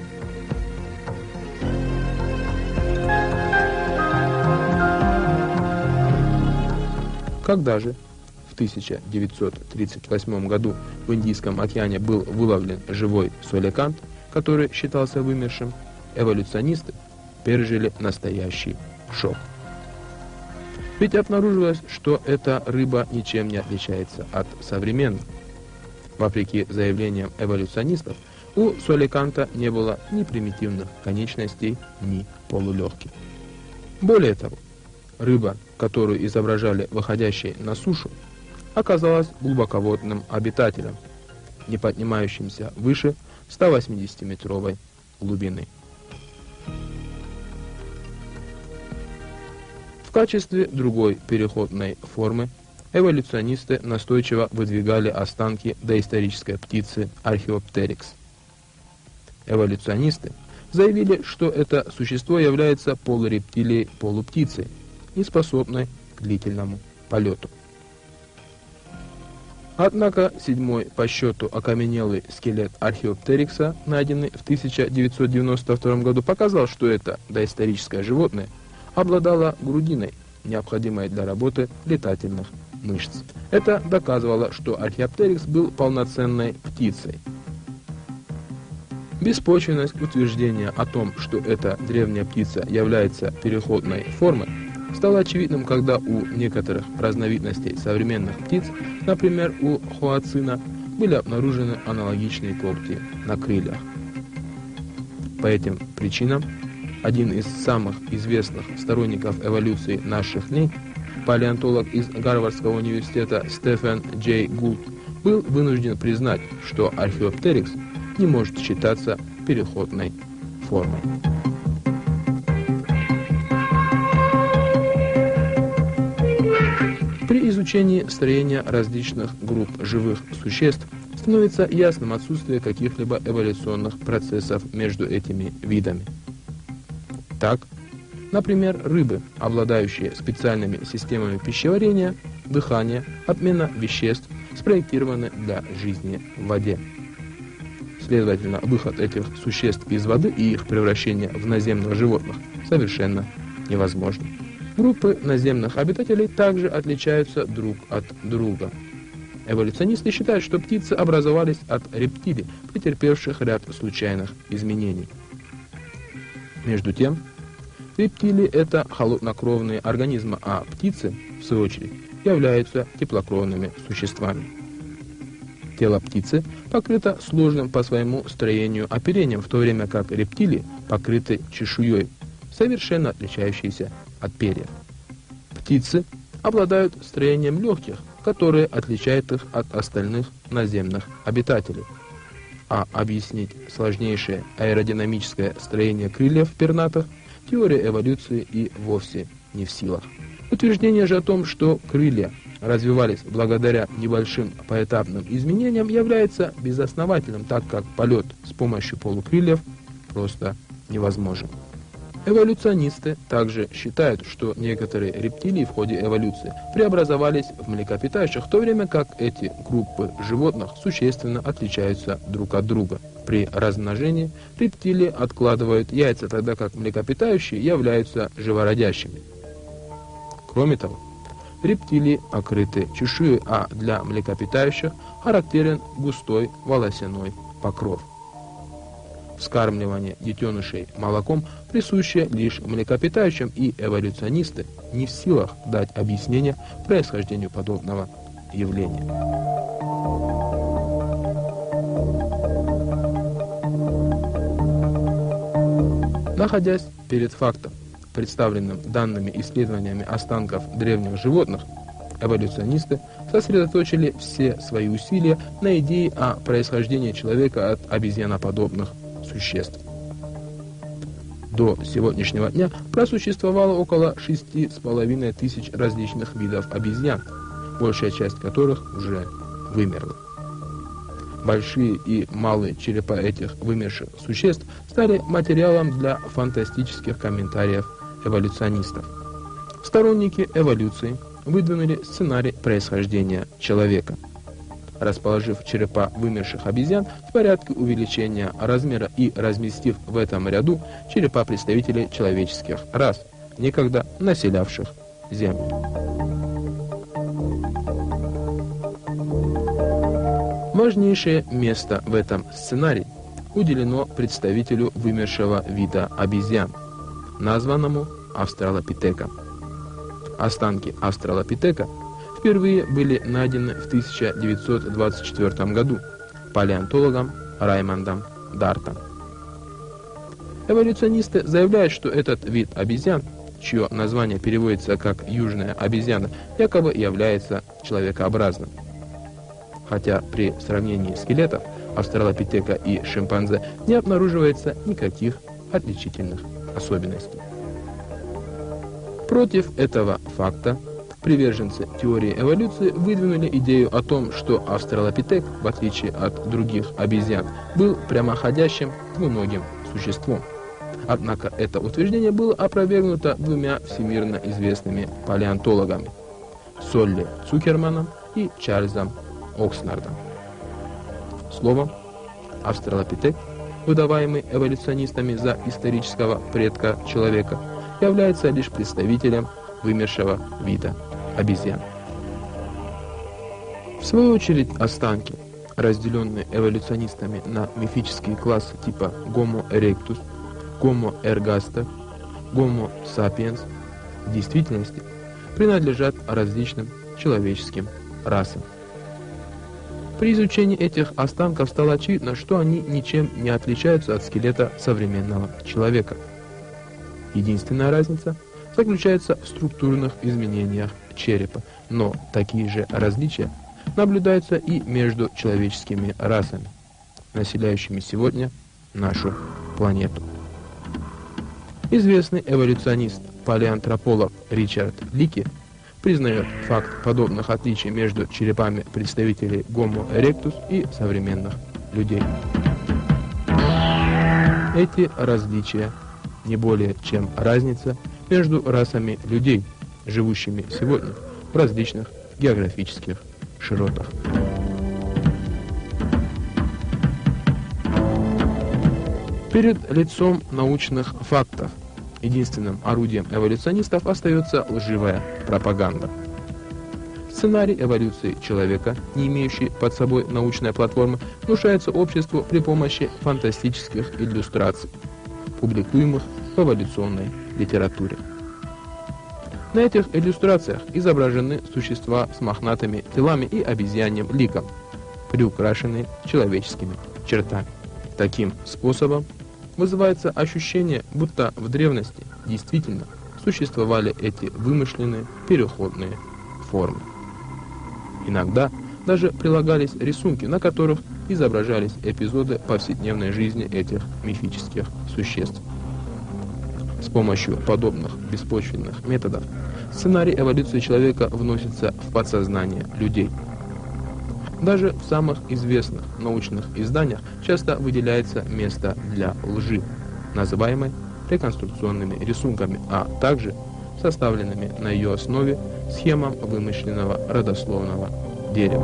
Когда же в тысяча девятьсот тридцать восьмом году в Индийском океане был выловлен живой соликант, который считался вымершим, эволюционисты пережили настоящий шок. Ведь обнаружилось, что эта рыба ничем не отличается от современных. Вопреки заявлениям эволюционистов, у соликанта не было ни примитивных конечностей, ни полулегких. Более того, рыба, которую изображали выходящей на сушу, оказалась глубоководным обитателем, не поднимающимся выше ста восьмидесятиметровой глубины. В качестве другой переходной формы эволюционисты настойчиво выдвигали останки доисторической птицы Археоптерикс. Эволюционисты заявили, что это существо является полурептилией, полуптицей, не способной к длительному полету. Однако седьмой по счету окаменелый скелет Археоптерикса, найденный в тысяча девятьсот девяносто втором году, показал, что это доисторическое животное обладало грудиной, необходимой для работы летательных мышц. Это доказывало, что Археоптерикс был полноценной птицей. Беспочвенность утверждения о том, что эта древняя птица является переходной формой, стало очевидным, когда у некоторых разновидностей современных птиц, например, у хуацина, были обнаружены аналогичные когти на крыльях. По этим причинам один из самых известных сторонников эволюции наших дней, палеонтолог из Гарвардского университета Стефан Джей Гулд, был вынужден признать, что Археоптерикс не может считаться переходной формой. При изучении строения различных групп живых существ становится ясным отсутствие каких-либо эволюционных процессов между этими видами. Так, например, рыбы, обладающие специальными системами пищеварения, дыхания, обмена веществ, спроектированы для жизни в воде. Следовательно, выход этих существ из воды и их превращение в наземных животных совершенно невозможно. Группы наземных обитателей также отличаются друг от друга. Эволюционисты считают, что птицы образовались от рептилий, претерпевших ряд случайных изменений. Между тем, рептилии – это холоднокровные организмы, а птицы, в свою очередь, являются теплокровными существами. Тело птицы покрыто сложным по своему строению оперением, в то время как рептилии покрыты чешуей, совершенно отличающейся от перьев. Птицы обладают строением легких, которое отличает их от остальных наземных обитателей. А объяснить сложнейшее аэродинамическое строение крыльев пернатых теория эволюции и вовсе не в силах. Утверждение же о том, что крылья развивались благодаря небольшим поэтапным изменениям, является безосновательным, так как полет с помощью полукрыльев просто невозможен. Эволюционисты также считают, что некоторые рептилии в ходе эволюции преобразовались в млекопитающих, в то время как эти группы животных существенно отличаются друг от друга. При размножении рептилии откладывают яйца, тогда как млекопитающие являются живородящими. Кроме того, рептилии окрыты чешуей, а для млекопитающих характерен густой волосяной покров. Вскармливание детенышей молоком присуще лишь млекопитающим, и эволюционисты не в силах дать объяснение происхождению подобного явления. Находясь перед фактом, представленным данными исследованиями останков древних животных, эволюционисты сосредоточили все свои усилия на идее о происхождении человека от обезьяноподобных существ. До сегодняшнего дня просуществовало около шести с половиной тысяч различных видов обезьян, большая часть которых уже вымерла. Большие и малые черепа этих вымерших существ стали материалом для фантастических комментариев эволюционистов. Сторонники эволюции выдвинули сценарий происхождения человека. Расположив черепа вымерших обезьян в порядке увеличения размера и разместив в этом ряду черепа представителей человеческих рас, некогда населявших Землю. Важнейшее место в этом сценарии уделено представителю вымершего вида обезьян, названному австралопитеком. Останки австралопитека впервые были найдены в тысяча девятьсот двадцать четвёртом году палеонтологом Раймондом Дартом. Эволюционисты заявляют, что этот вид обезьян, чье название переводится как «южная обезьяна», якобы является человекообразным. Хотя при сравнении скелетов австралопитека и шимпанзе не обнаруживается никаких отличительных особенностей. Против этого факта приверженцы теории эволюции выдвинули идею о том, что австралопитек, в отличие от других обезьян, был прямоходящим двуногим существом. Однако это утверждение было опровергнуто двумя всемирно известными палеонтологами – Солли Цукерманом и Чарльзом Окснардом. Словом, австралопитек, выдаваемый эволюционистами за исторического предка человека, является лишь представителем вымершего вида обезьян. В свою очередь, останки, разделенные эволюционистами на мифические классы типа Homo erectus, Homo ergaster, Homo sapiens, в действительности принадлежат различным человеческим расам. При изучении этих останков стало очевидно, что они ничем не отличаются от скелета современного человека. Единственная разница заключается в структурных изменениях черепа, но такие же различия наблюдаются и между человеческими расами, населяющими сегодня нашу планету. Известный эволюционист, палеантрополог Ричард Лики признает факт подобных отличий между черепами представителей Homo erectus и современных людей. Эти различия не более чем разница между расами людей, живущими сегодня в различных географических широтах. Перед лицом научных фактов единственным орудием эволюционистов остается лживая пропаганда. Сценарий эволюции человека, не имеющий под собой научной платформы, внушается обществу при помощи фантастических иллюстраций, публикуемых в эволюционной литературе. На этих иллюстрациях изображены существа с мохнатыми телами и обезьяньим ликом, приукрашенные человеческими чертами. Таким способом вызывается ощущение, будто в древности действительно существовали эти вымышленные переходные формы. Иногда даже прилагались рисунки, на которых изображались эпизоды повседневной жизни этих мифических существ. С помощью подобных беспочвенных методов сценарий эволюции человека вносится в подсознание людей. Даже в самых известных научных изданиях часто выделяется место для лжи, называемой реконструкционными рисунками, а также составленными на ее основе схемам вымышленного родословного дерева.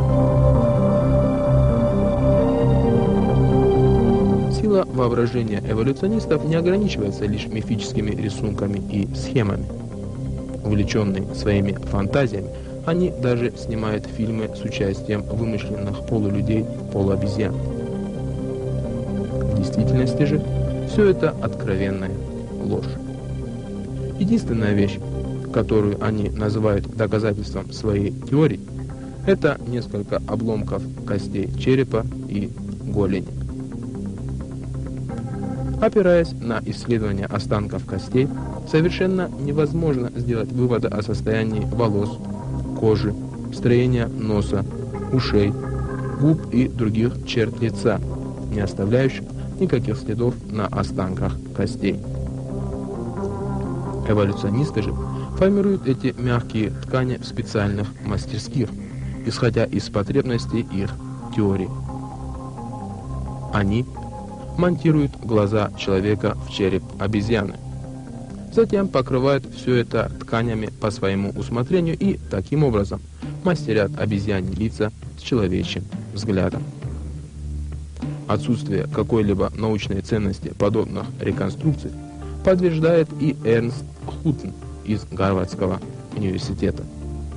Сила воображения эволюционистов не ограничивается лишь мифическими рисунками и схемами. Увлеченные своими фантазиями, Они даже снимают фильмы с участием вымышленных полулюдей, полуобезьян. В действительности же все это откровенная ложь. Единственная вещь, которую они называют доказательством своей теории, это несколько обломков костей черепа и голени. Опираясь на исследование останков костей, совершенно невозможно сделать выводы о состоянии волос, кожи, строения носа, ушей, губ и других черт лица, не оставляющих никаких следов на останках костей. Эволюционисты же формируют эти мягкие ткани в специальных мастерских, исходя из потребностей их теории. Они монтируют глаза человека в череп обезьяны. Затем покрывают все это тканями по своему усмотрению и таким образом мастерят обезьяньи лица с человечьим взглядом. Отсутствие какой-либо научной ценности подобных реконструкций подтверждает и Эрнст Хутен из Гарвардского университета.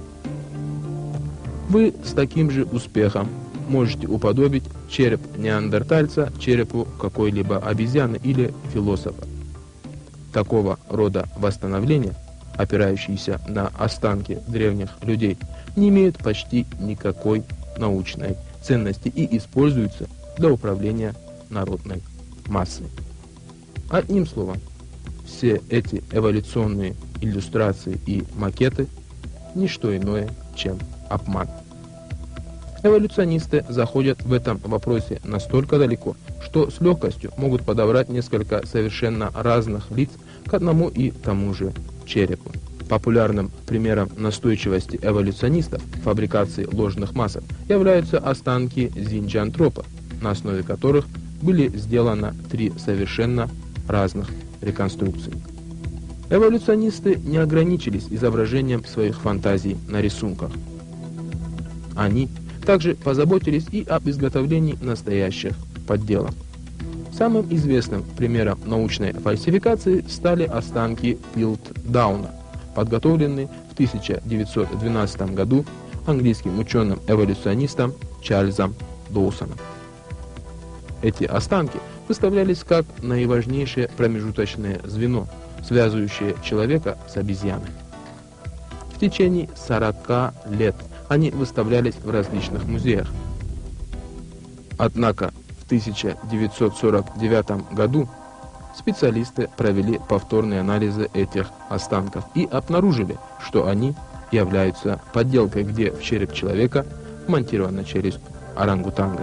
Вы с таким же успехом можете уподобить череп неандертальца черепу какой-либо обезьяны или философа. Такого рода восстановления, опирающиеся на останки древних людей, не имеют почти никакой научной ценности и используются для управления народной массой. Одним словом, все эти эволюционные иллюстрации и макеты – не что иное, чем обман. Эволюционисты заходят в этом вопросе настолько далеко, что с легкостью могут подобрать несколько совершенно разных лиц к одному и тому же черепу. Популярным примером настойчивости эволюционистов в фабрикации ложных масок являются останки зинджиантропа, на основе которых были сделаны три совершенно разных реконструкции. Эволюционисты не ограничились изображением своих фантазий на рисунках. Они также позаботились и об изготовлении настоящих подделок. Самым известным примером научной фальсификации стали останки Пилтдауна, подготовленные в тысяча девятьсот двенадцатом году английским ученым-эволюционистом Чарльзом Доусоном. Эти останки выставлялись как наиважнейшее промежуточное звено, связывающее человека с обезьяной. В течение сорока лет они выставлялись в различных музеях. Однако в тысяча девятьсот сорок девятом году специалисты провели повторные анализы этих останков и обнаружили, что они являются подделкой, где в череп человека монтирована челюсть орангутанга.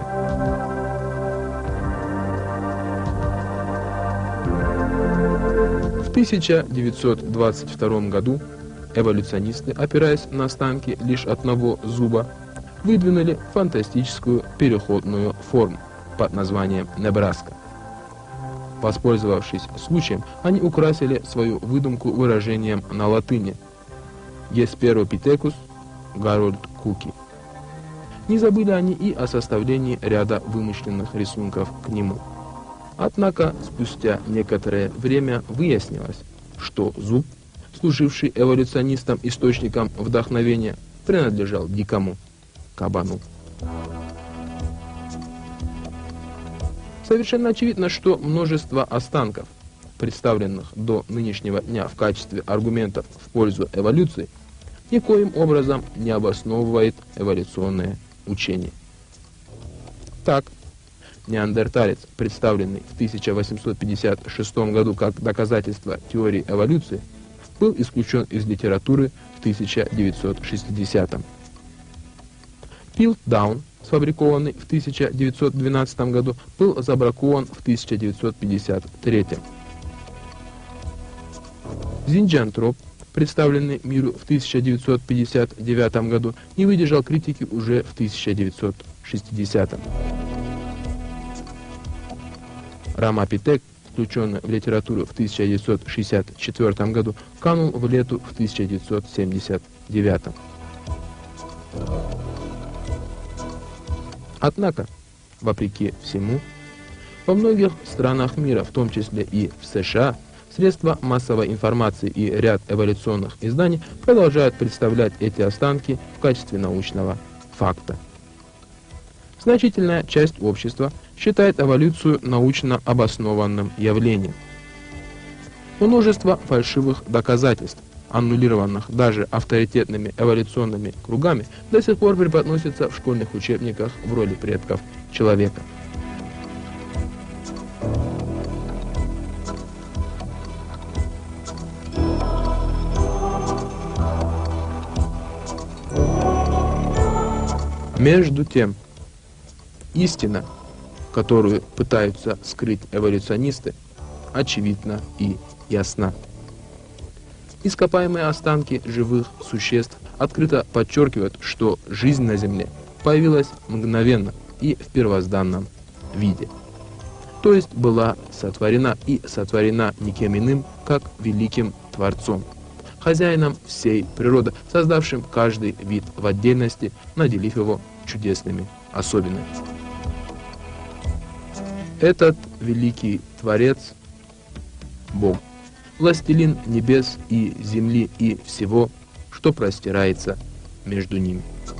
В тысяча девятьсот двадцать втором году эволюционисты, опираясь на останки лишь одного зуба, выдвинули фантастическую переходную форму под названием Небраска. Воспользовавшись случаем, они украсили свою выдумку выражением на латыни «Гесперопитекус Гарольд Куки». Не забыли они и о составлении ряда вымышленных рисунков к нему. Однако спустя некоторое время выяснилось, что зуб, служивший эволюционистам источником вдохновения, принадлежал дикому кабану. Совершенно очевидно, что множество останков, представленных до нынешнего дня в качестве аргументов в пользу эволюции, никоим образом не обосновывает эволюционное учение. Так, неандерталец, представленный в тысяча восемьсот пятьдесят шестом году как доказательство теории эволюции, был исключен из литературы в тысяча девятьсот шестидесятом. Пилтдаун, сфабрикованный в тысяча девятьсот двенадцатом году, был забракован в тысяча девятьсот пятьдесят третьем. Зинджиантроп, представленный миру в тысяча девятьсот пятьдесят девятом году, не выдержал критики уже в тысяча девятьсот шестидесятом. Рамапитек, включенный в литературу в тысяча девятьсот шестьдесят четвёртом году, канул в лету в тысяча девятьсот семьдесят девятом. Однако, вопреки всему, во многих странах мира, в том числе и в США, Средства массовой информации и ряд эволюционных изданий продолжают представлять эти останки в качестве научного факта. Значительная часть общества считает эволюцию научно обоснованным явлением. Множество фальшивых доказательств, аннулированных даже авторитетными эволюционными кругами, до сих пор преподносятся в школьных учебниках в роли предков человека. Между тем, истина, которую пытаются скрыть эволюционисты, очевидна и ясна. Ископаемые останки живых существ открыто подчеркивают, что жизнь на Земле появилась мгновенно и в первозданном виде. То есть была сотворена и сотворена никем иным, как великим Творцом, хозяином всей природы, создавшим каждый вид в отдельности, наделив его чудесными особенностями. Этот великий Творец – Бог, властелин небес и земли и всего, что простирается между ними.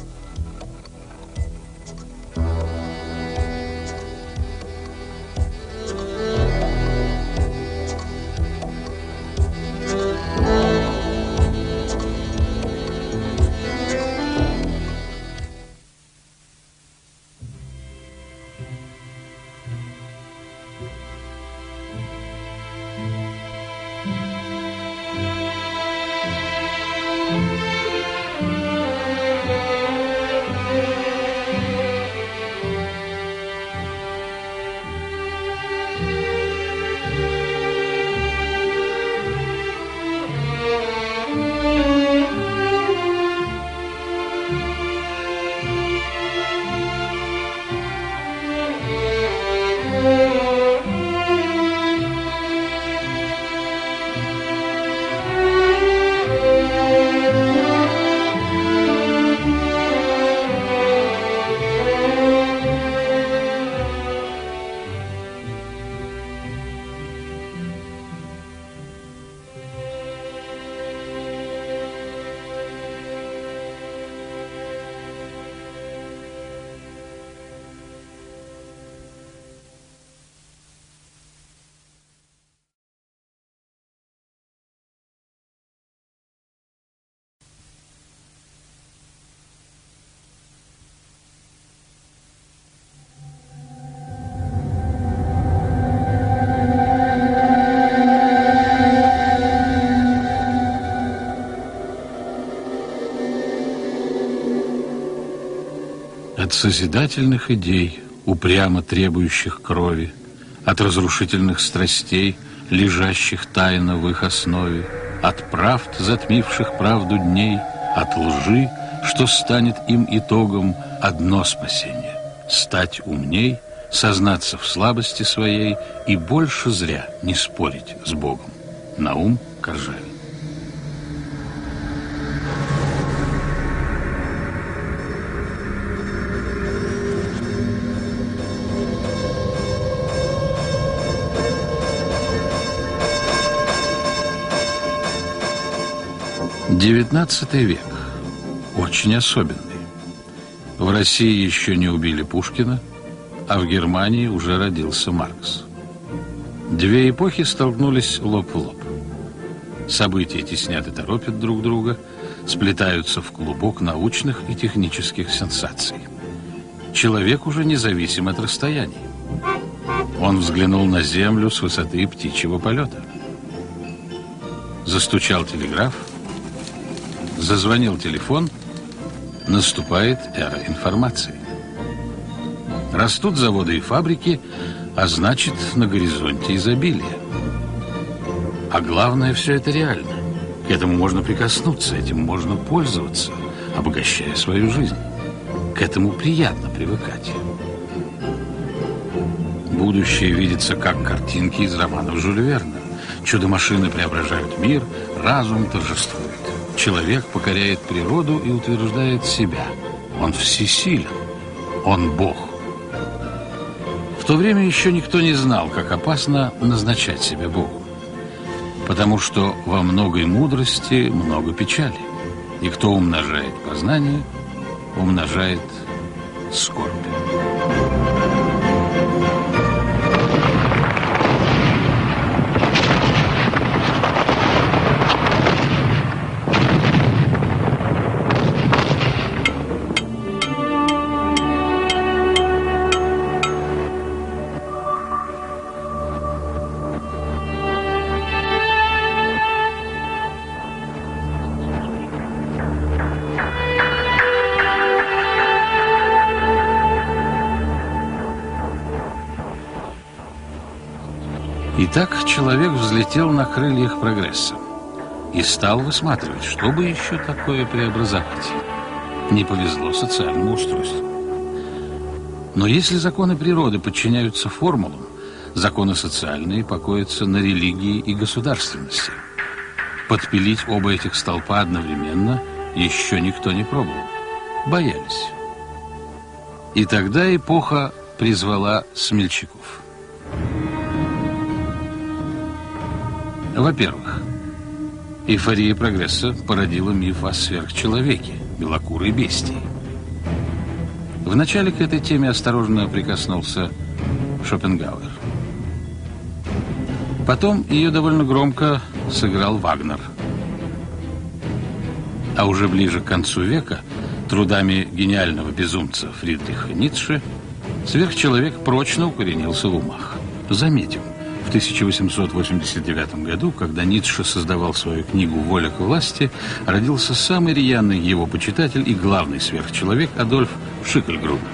От созидательных идей, упрямо требующих крови, от разрушительных страстей, лежащих тайно в их основе, от правд, затмивших правду дней, от лжи, что станет им итогом, одно спасение – стать умней, сознаться в слабости своей и больше зря не спорить с Богом. Наум Коржавин. девятнадцатый век. Очень особенный. В России еще не убили Пушкина, а в Германии уже родился Маркс. Две эпохи столкнулись лоб в лоб. События теснят и торопят друг друга, сплетаются в клубок научных и технических сенсаций. Человек уже независим от расстояний. Он взглянул на Землю с высоты птичьего полета. Застучал телеграф, зазвонил телефон, наступает эра информации. Растут заводы и фабрики, а значит, на горизонте изобилие. А главное, все это реально. К этому можно прикоснуться, этим можно пользоваться, обогащая свою жизнь. К этому приятно привыкать. Будущее видится как картинки из романов Жюля Верна. Чудо-машины преображают мир, разум торжествует. Человек покоряет природу и утверждает себя. Он всесилен. Он Бог. В то время еще никто не знал, как опасно назначать себя Богом. потому что во многой мудрости много печали, и кто умножает познание, умножает скорбь. Итак, человек взлетел на крыльях прогресса и стал высматривать, что бы еще такое преобразовать. Не повезло социальному устройству. Но если законы природы подчиняются формулам, законы социальные покоятся на религии и государственности. Подпилить оба этих столпа одновременно еще никто не пробовал. Боялись. И тогда эпоха призвала смельчаков. Во-первых, эйфория прогресса породила миф о сверхчеловеке, белокурой бестии. Вначале к этой теме осторожно прикоснулся Шопенгауэр. Потом ее довольно громко сыграл Вагнер. А уже ближе к концу века трудами гениального безумца Фридриха Ницше сверхчеловек прочно укоренился в умах. Заметим, в тысяча восемьсот восемьдесят девятом году, когда Ницше создавал свою книгу «Воля к власти», родился самый рьяный его почитатель и главный сверхчеловек Адольф Шикльгрубер.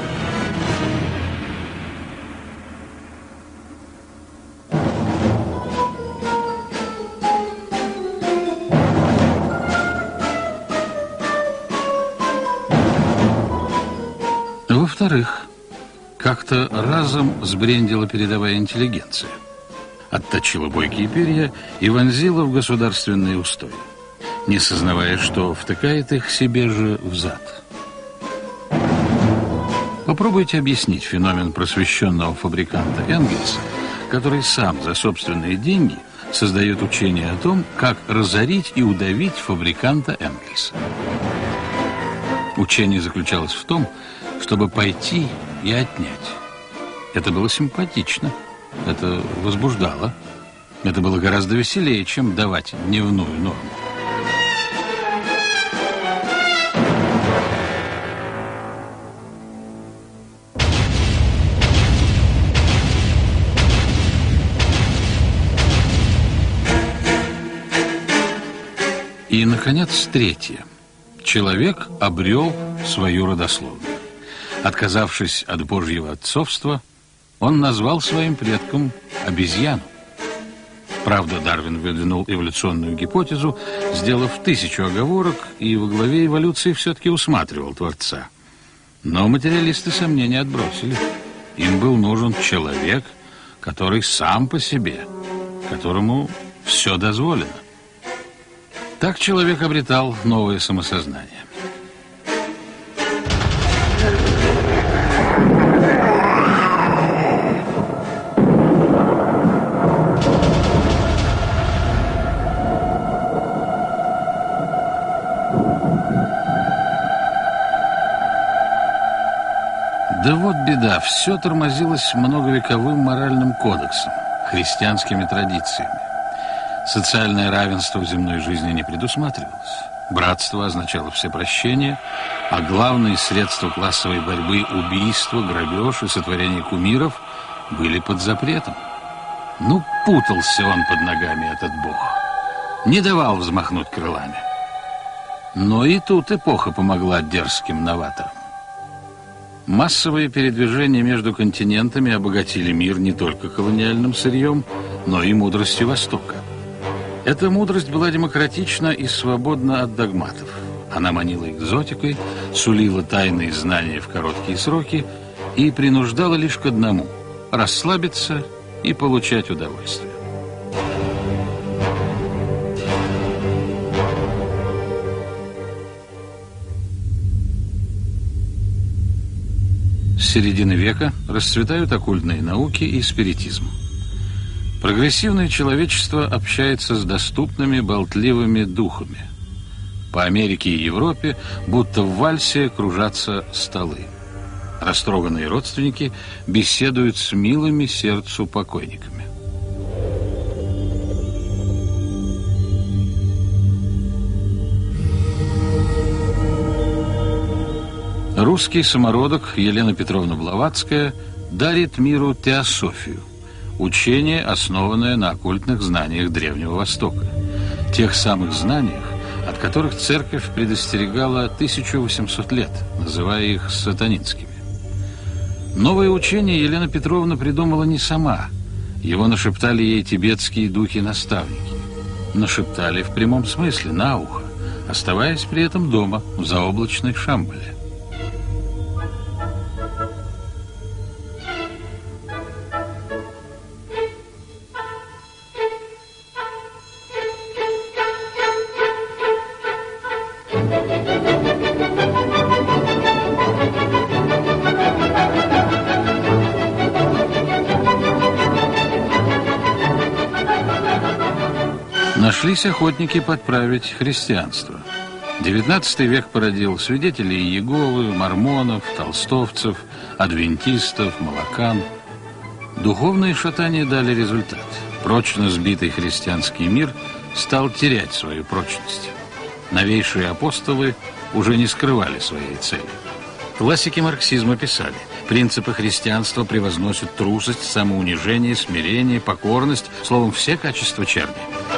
Во-вторых, как-то разом сбрендила передовая интеллигенция. Отточила бойкие перья и вонзила в государственные устои, не сознавая, что втыкает их себе же в зад. Попробуйте объяснить феномен просвещенного фабриканта Энгельса, который сам за собственные деньги создает учение о том, как разорить и удавить фабриканта Энгельса. Учение заключалось в том, чтобы пойти и отнять. Это было симпатично, это возбуждало. Это было гораздо веселее, чем давать дневную норму. И, наконец, третье. Человек обрел свою родословную. Отказавшись от Божьего отцовства, он назвал своим предком обезьяну. Правда, Дарвин выдвинул эволюционную гипотезу, сделав тысячу оговорок, и во главе эволюции все-таки усматривал Творца. Но материалисты сомнения отбросили. Им был нужен человек, который сам по себе, которому все дозволено. Так человек обретал новое самосознание. Да вот беда, все тормозилось многовековым моральным кодексом, христианскими традициями. Социальное равенство в земной жизни не предусматривалось. Братство означало всепрощение, а главные средства классовой борьбы – убийство, грабеж и сотворение кумиров – были под запретом. Ну, путался он под ногами, этот бог. Не давал взмахнуть крылами. Но и тут эпоха помогла дерзким новаторам. Массовые передвижения между континентами обогатили мир не только колониальным сырьем, но и мудростью Востока. Эта мудрость была демократична и свободна от догматов. Она манила экзотикой, сулила тайные знания в короткие сроки и принуждала лишь к одному – расслабиться и получать удовольствие. С середины века расцветают оккультные науки и спиритизм. Прогрессивное человечество общается с доступными, болтливыми духами. По Америке и Европе, будто в вальсе, кружатся столы. Растроганные родственники беседуют с милыми сердцу покойниками. Русский самородок Елена Петровна Блаватская дарит миру теософию, учение, основанное на оккультных знаниях Древнего Востока, тех самых знаниях, от которых церковь предостерегала тысячу восемьсот лет, называя их сатанинскими. Новое учение Елена Петровна придумала не сама. Его нашептали ей тибетские духи-наставники. Нашептали в прямом смысле, на ухо, оставаясь при этом дома, в заоблачной Шамбале. Нашлись охотники подправить христианство. девятнадцатый век породил свидетелей Иеговы, мормонов, толстовцев, адвентистов, молокан. Духовные шатания дали результат. Прочно сбитый христианский мир стал терять свою прочность. Новейшие апостолы уже не скрывали своей цели. Классики марксизма писали: принципы христианства превозносят трусость, самоунижение, смирение, покорность, словом, все качества черни.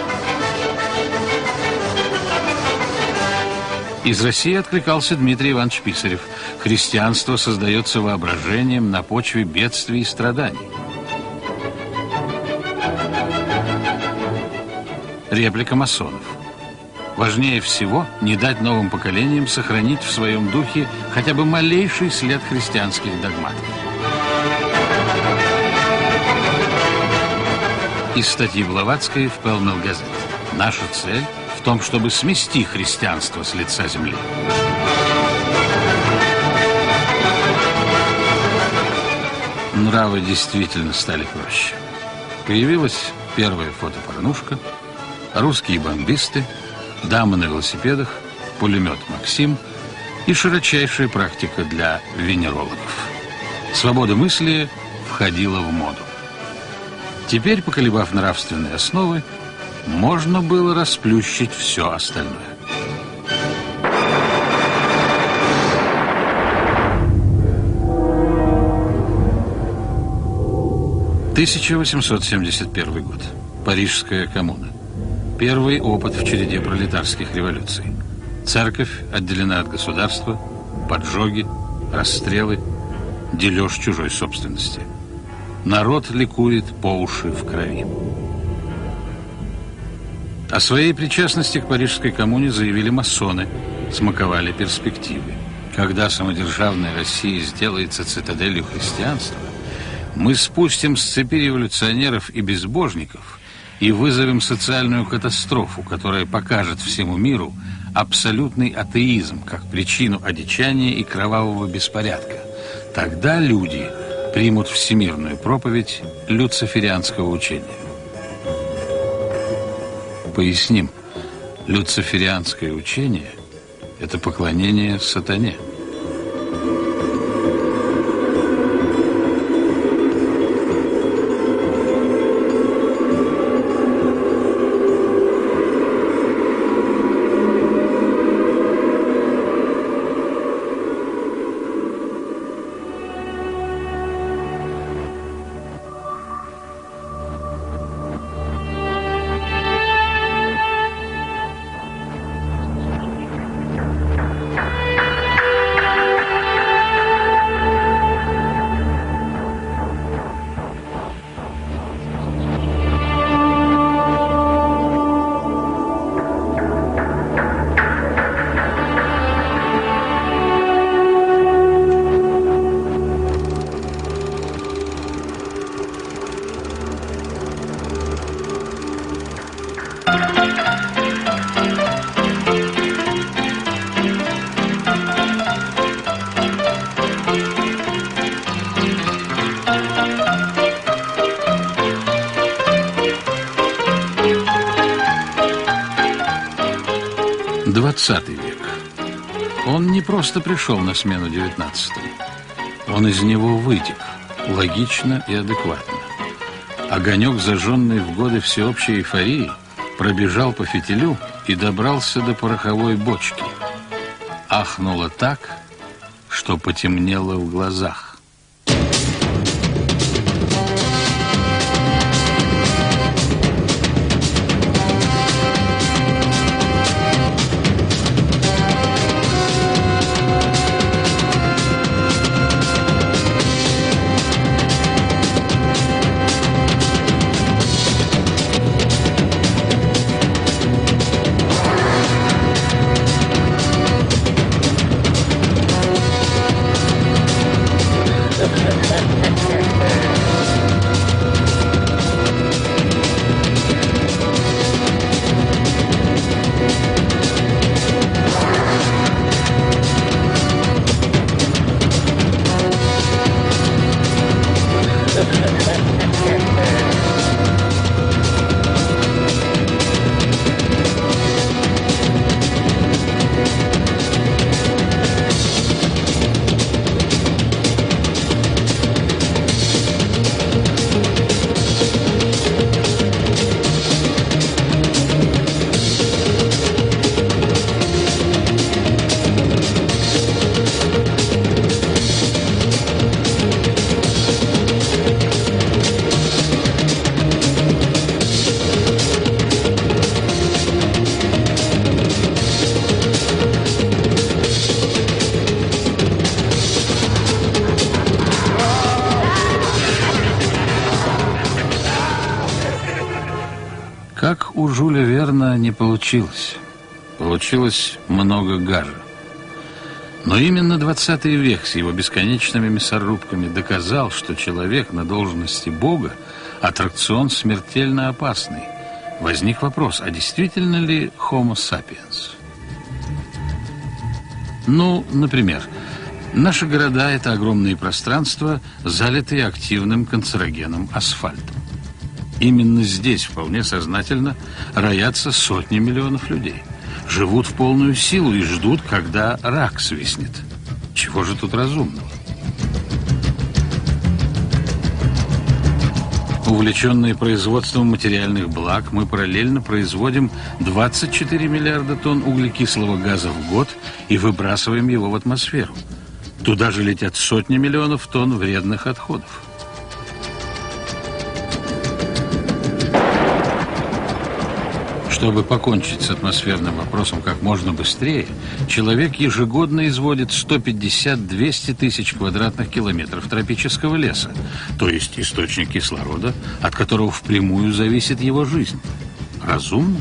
Из России откликался Дмитрий Иванович Писарев. Христианство создается воображением на почве бедствий и страданий. Реплика масонов. Важнее всего не дать новым поколениям сохранить в своем духе хотя бы малейший след христианских догматов. Из статьи Блаватской в Пелмел Газет. Наша цель в том, чтобы смести христианство с лица земли. Нравы действительно стали проще. Появилась первая фотопорнушка, русские бомбисты, дамы на велосипедах, пулемет «Максим» и широчайшая практика для венерологов. Свобода мысли входила в моду. Теперь, поколебав нравственные основы, можно было расплющить все остальное. тысяча восемьсот семьдесят первый год. Парижская коммуна. Первый опыт в череде пролетарских революций. Церковь отделена от государства, поджоги, расстрелы, дележ чужой собственности. Народ ликует по уши в крови. О своей причастности к Парижской коммуне заявили масоны, смаковали перспективы. Когда самодержавная Россия сделается цитаделью христианства, мы спустим с цепи революционеров и безбожников и вызовем социальную катастрофу, которая покажет всему миру абсолютный атеизм как причину одичания и кровавого беспорядка. Тогда люди примут всемирную проповедь люциферианского учения. Поясним, люциферианское учение – это поклонение сатане. двадцатый век. Он не просто пришел на смену девятнадцатому. Он из него вытек, логично и адекватно. Огонек, зажженный в годы всеобщей эйфории, пробежал по фитилю и добрался до пороховой бочки. Ахнуло так, что потемнело в глазах. Как у Жюля Верна не получилось. Получилось много гажа. Но именно двадцатый век с его бесконечными мясорубками доказал, что человек на должности Бога – аттракцион смертельно опасный. Возник вопрос, а действительно ли Homo sapiens? Ну, например, наши города – это огромные пространства, залитые активным канцерогеном асфальтом. Именно здесь вполне сознательно роятся сотни миллионов людей. Живут в полную силу и ждут, когда рак свистнет. Чего же тут разумного? Увлеченные производством материальных благ, мы параллельно производим двадцать четыре миллиарда тонн углекислого газа в год и выбрасываем его в атмосферу. Туда же летят сотни миллионов тонн вредных отходов. Чтобы покончить с атмосферным вопросом как можно быстрее, человек ежегодно изводит сто пятьдесят - двести тысяч квадратных километров тропического леса, то есть источник кислорода, от которого впрямую зависит его жизнь. Разумно?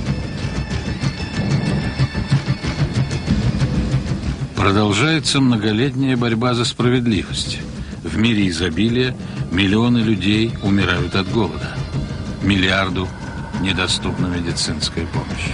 Продолжается многолетняя борьба за справедливость. В мире изобилия миллионы людей умирают от голода. Миллиарду недоступна медицинская помощь.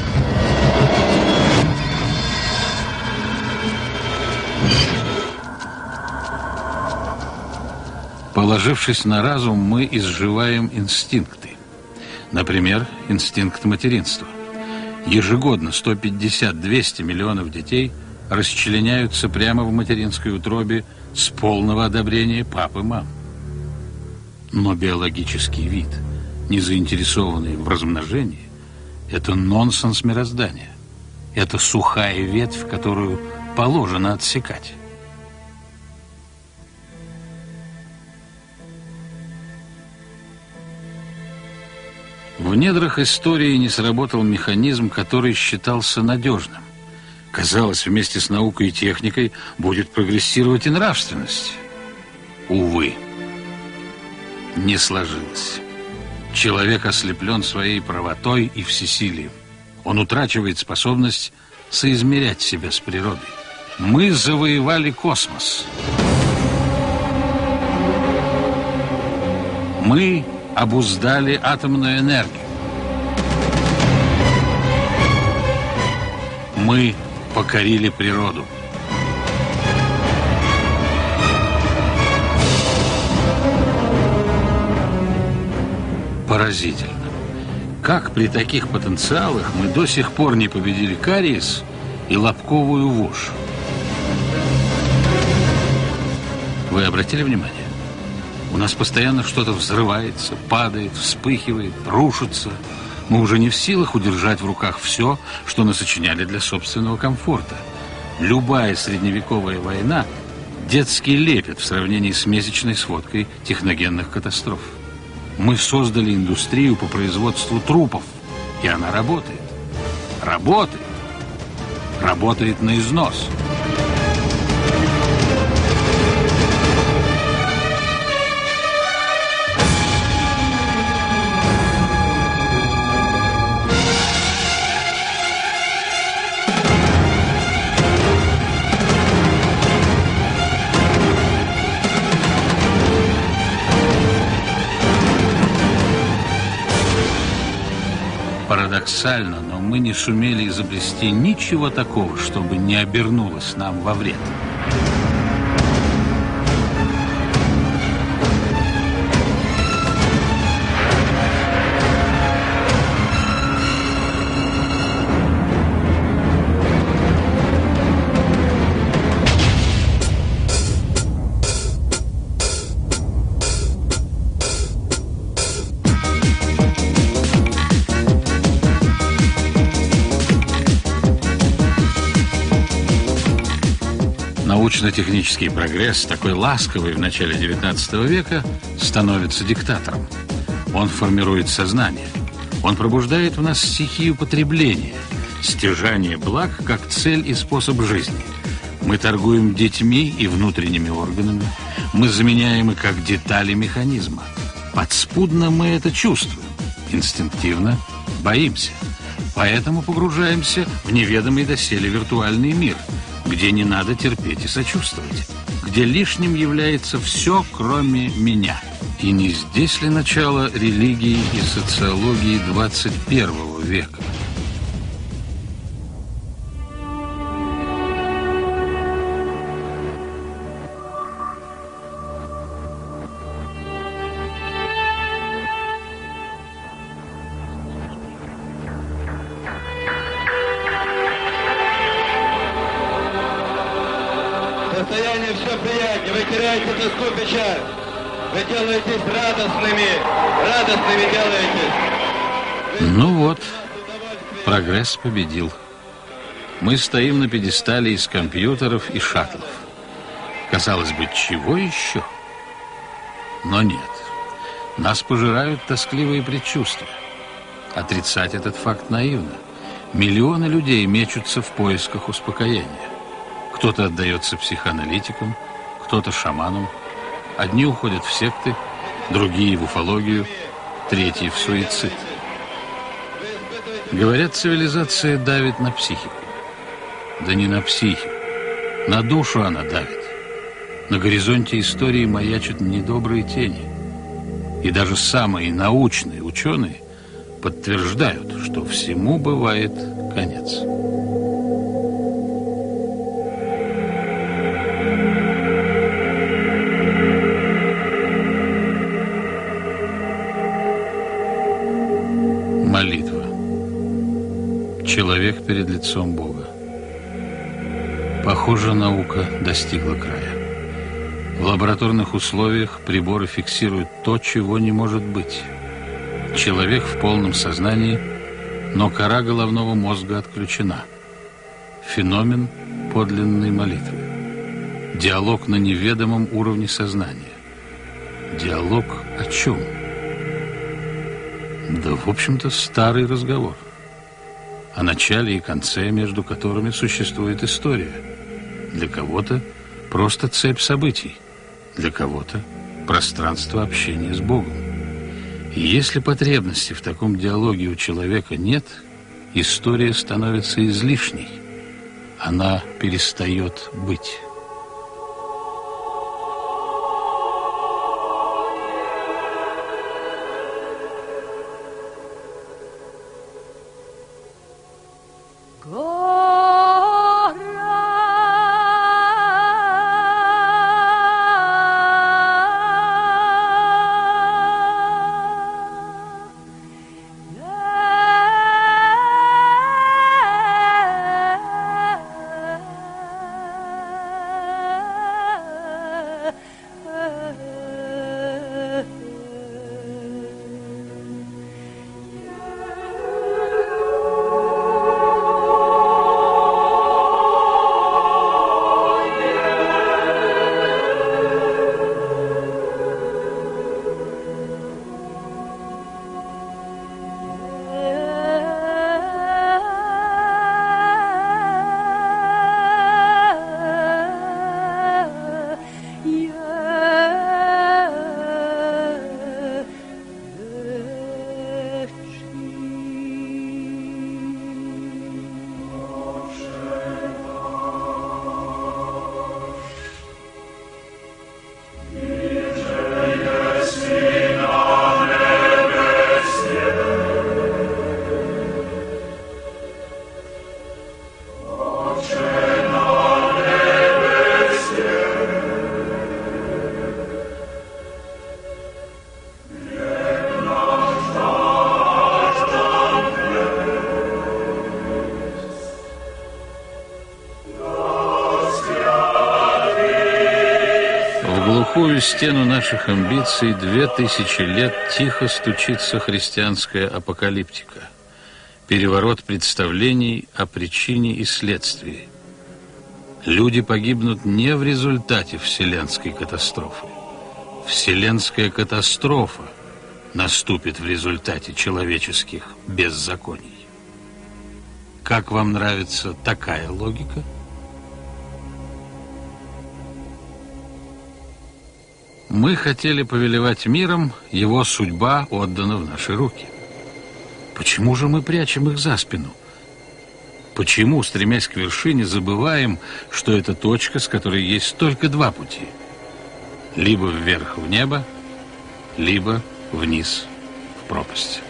Положившись на разум, мы изживаем инстинкты. Например, инстинкт материнства. Ежегодно сто пятьдесят - двести миллионов детей расчленяются прямо в материнской утробе с полного одобрения пап и мам. Но биологический вид, не заинтересованный в размножении, это нонсенс мироздания. Это сухая ветвь, которую положено отсекать. В недрах истории не сработал механизм, который считался надежным. Казалось, вместе с наукой и техникой будет прогрессировать и нравственность. Увы, не сложилось. Человек ослеплен своей правотой и всесилием. Он утрачивает способность соизмерять себя с природой. Мы завоевали космос. Мы обуздали атомную энергию. Мы покорили природу. Поразительно. Как при таких потенциалах мы до сих пор не победили кариес и лобковую вошь? Вы обратили внимание? У нас постоянно что-то взрывается, падает, вспыхивает, рушится. Мы уже не в силах удержать в руках все, что насочиняли для собственного комфорта. Любая средневековая война – детский лепет в сравнении с месячной сводкой техногенных катастроф. Мы создали индустрию по производству трупов, и она работает. Работает. Работает на износ. Парадоксально, но мы не сумели изобрести ничего такого, чтобы не обернулось нам во вред. Научно-технический прогресс, такой ласковый в начале девятнадцатого века, становится диктатором. Он формирует сознание. Он пробуждает в нас стихию потребления, стяжание благ как цель и способ жизни. Мы торгуем детьми и внутренними органами. Мы заменяем их как детали механизма. Подспудно мы это чувствуем. Инстинктивно боимся. Поэтому погружаемся в неведомый доселе виртуальный мир, где не надо терпеть и сочувствовать, где лишним является все, кроме меня. И не здесь ли начало религии и социологии двадцать первого века? Состояние все приятнее, вы теряете тоску, печаль. Вы делаетесь радостными, радостными делаетесь. Вы... Ну вот, прогресс победил. Мы стоим на пьедестале из компьютеров и шаттлов. Казалось бы, чего еще? Но нет. Нас пожирают тоскливые предчувствия. Отрицать этот факт наивно. Миллионы людей мечутся в поисках успокоения. Кто-то отдается психоаналитикам, кто-то шаманам. Одни уходят в секты, другие в уфологию, третьи в суицид. Говорят, цивилизация давит на психику. Да не на психику, на душу она давит. На горизонте истории маячат недобрые тени. И даже самые научные ученые подтверждают, что всему бывает конец. Молитва. Человек перед лицом Бога. Похоже, наука достигла края. В лабораторных условиях приборы фиксируют то, чего не может быть. Человек в полном сознании, но кора головного мозга отключена. Феномен подлинной молитвы. Диалог на неведомом уровне сознания. Диалог о чем? Да, в общем-то, старый разговор. О начале и конце, между которыми существует история. Для кого-то просто цепь событий. Для кого-то пространство общения с Богом. И если потребности в таком диалоге у человека нет, история становится излишней. Она перестает быть. Yeah. глухую стену наших амбиций две тысячи лет тихо стучится христианская апокалиптика. Переворот представлений о причине и следствии. Люди погибнут не в результате вселенской катастрофы. Вселенская катастрофа наступит в результате человеческих беззаконий. Как вам нравится такая логика? Мы хотели повелевать миром, его судьба отдана в наши руки. Почему же мы прячем их за спину? Почему, стремясь к вершине, забываем, что это точка, с которой есть только два пути? Либо вверх в небо, либо вниз в пропасть.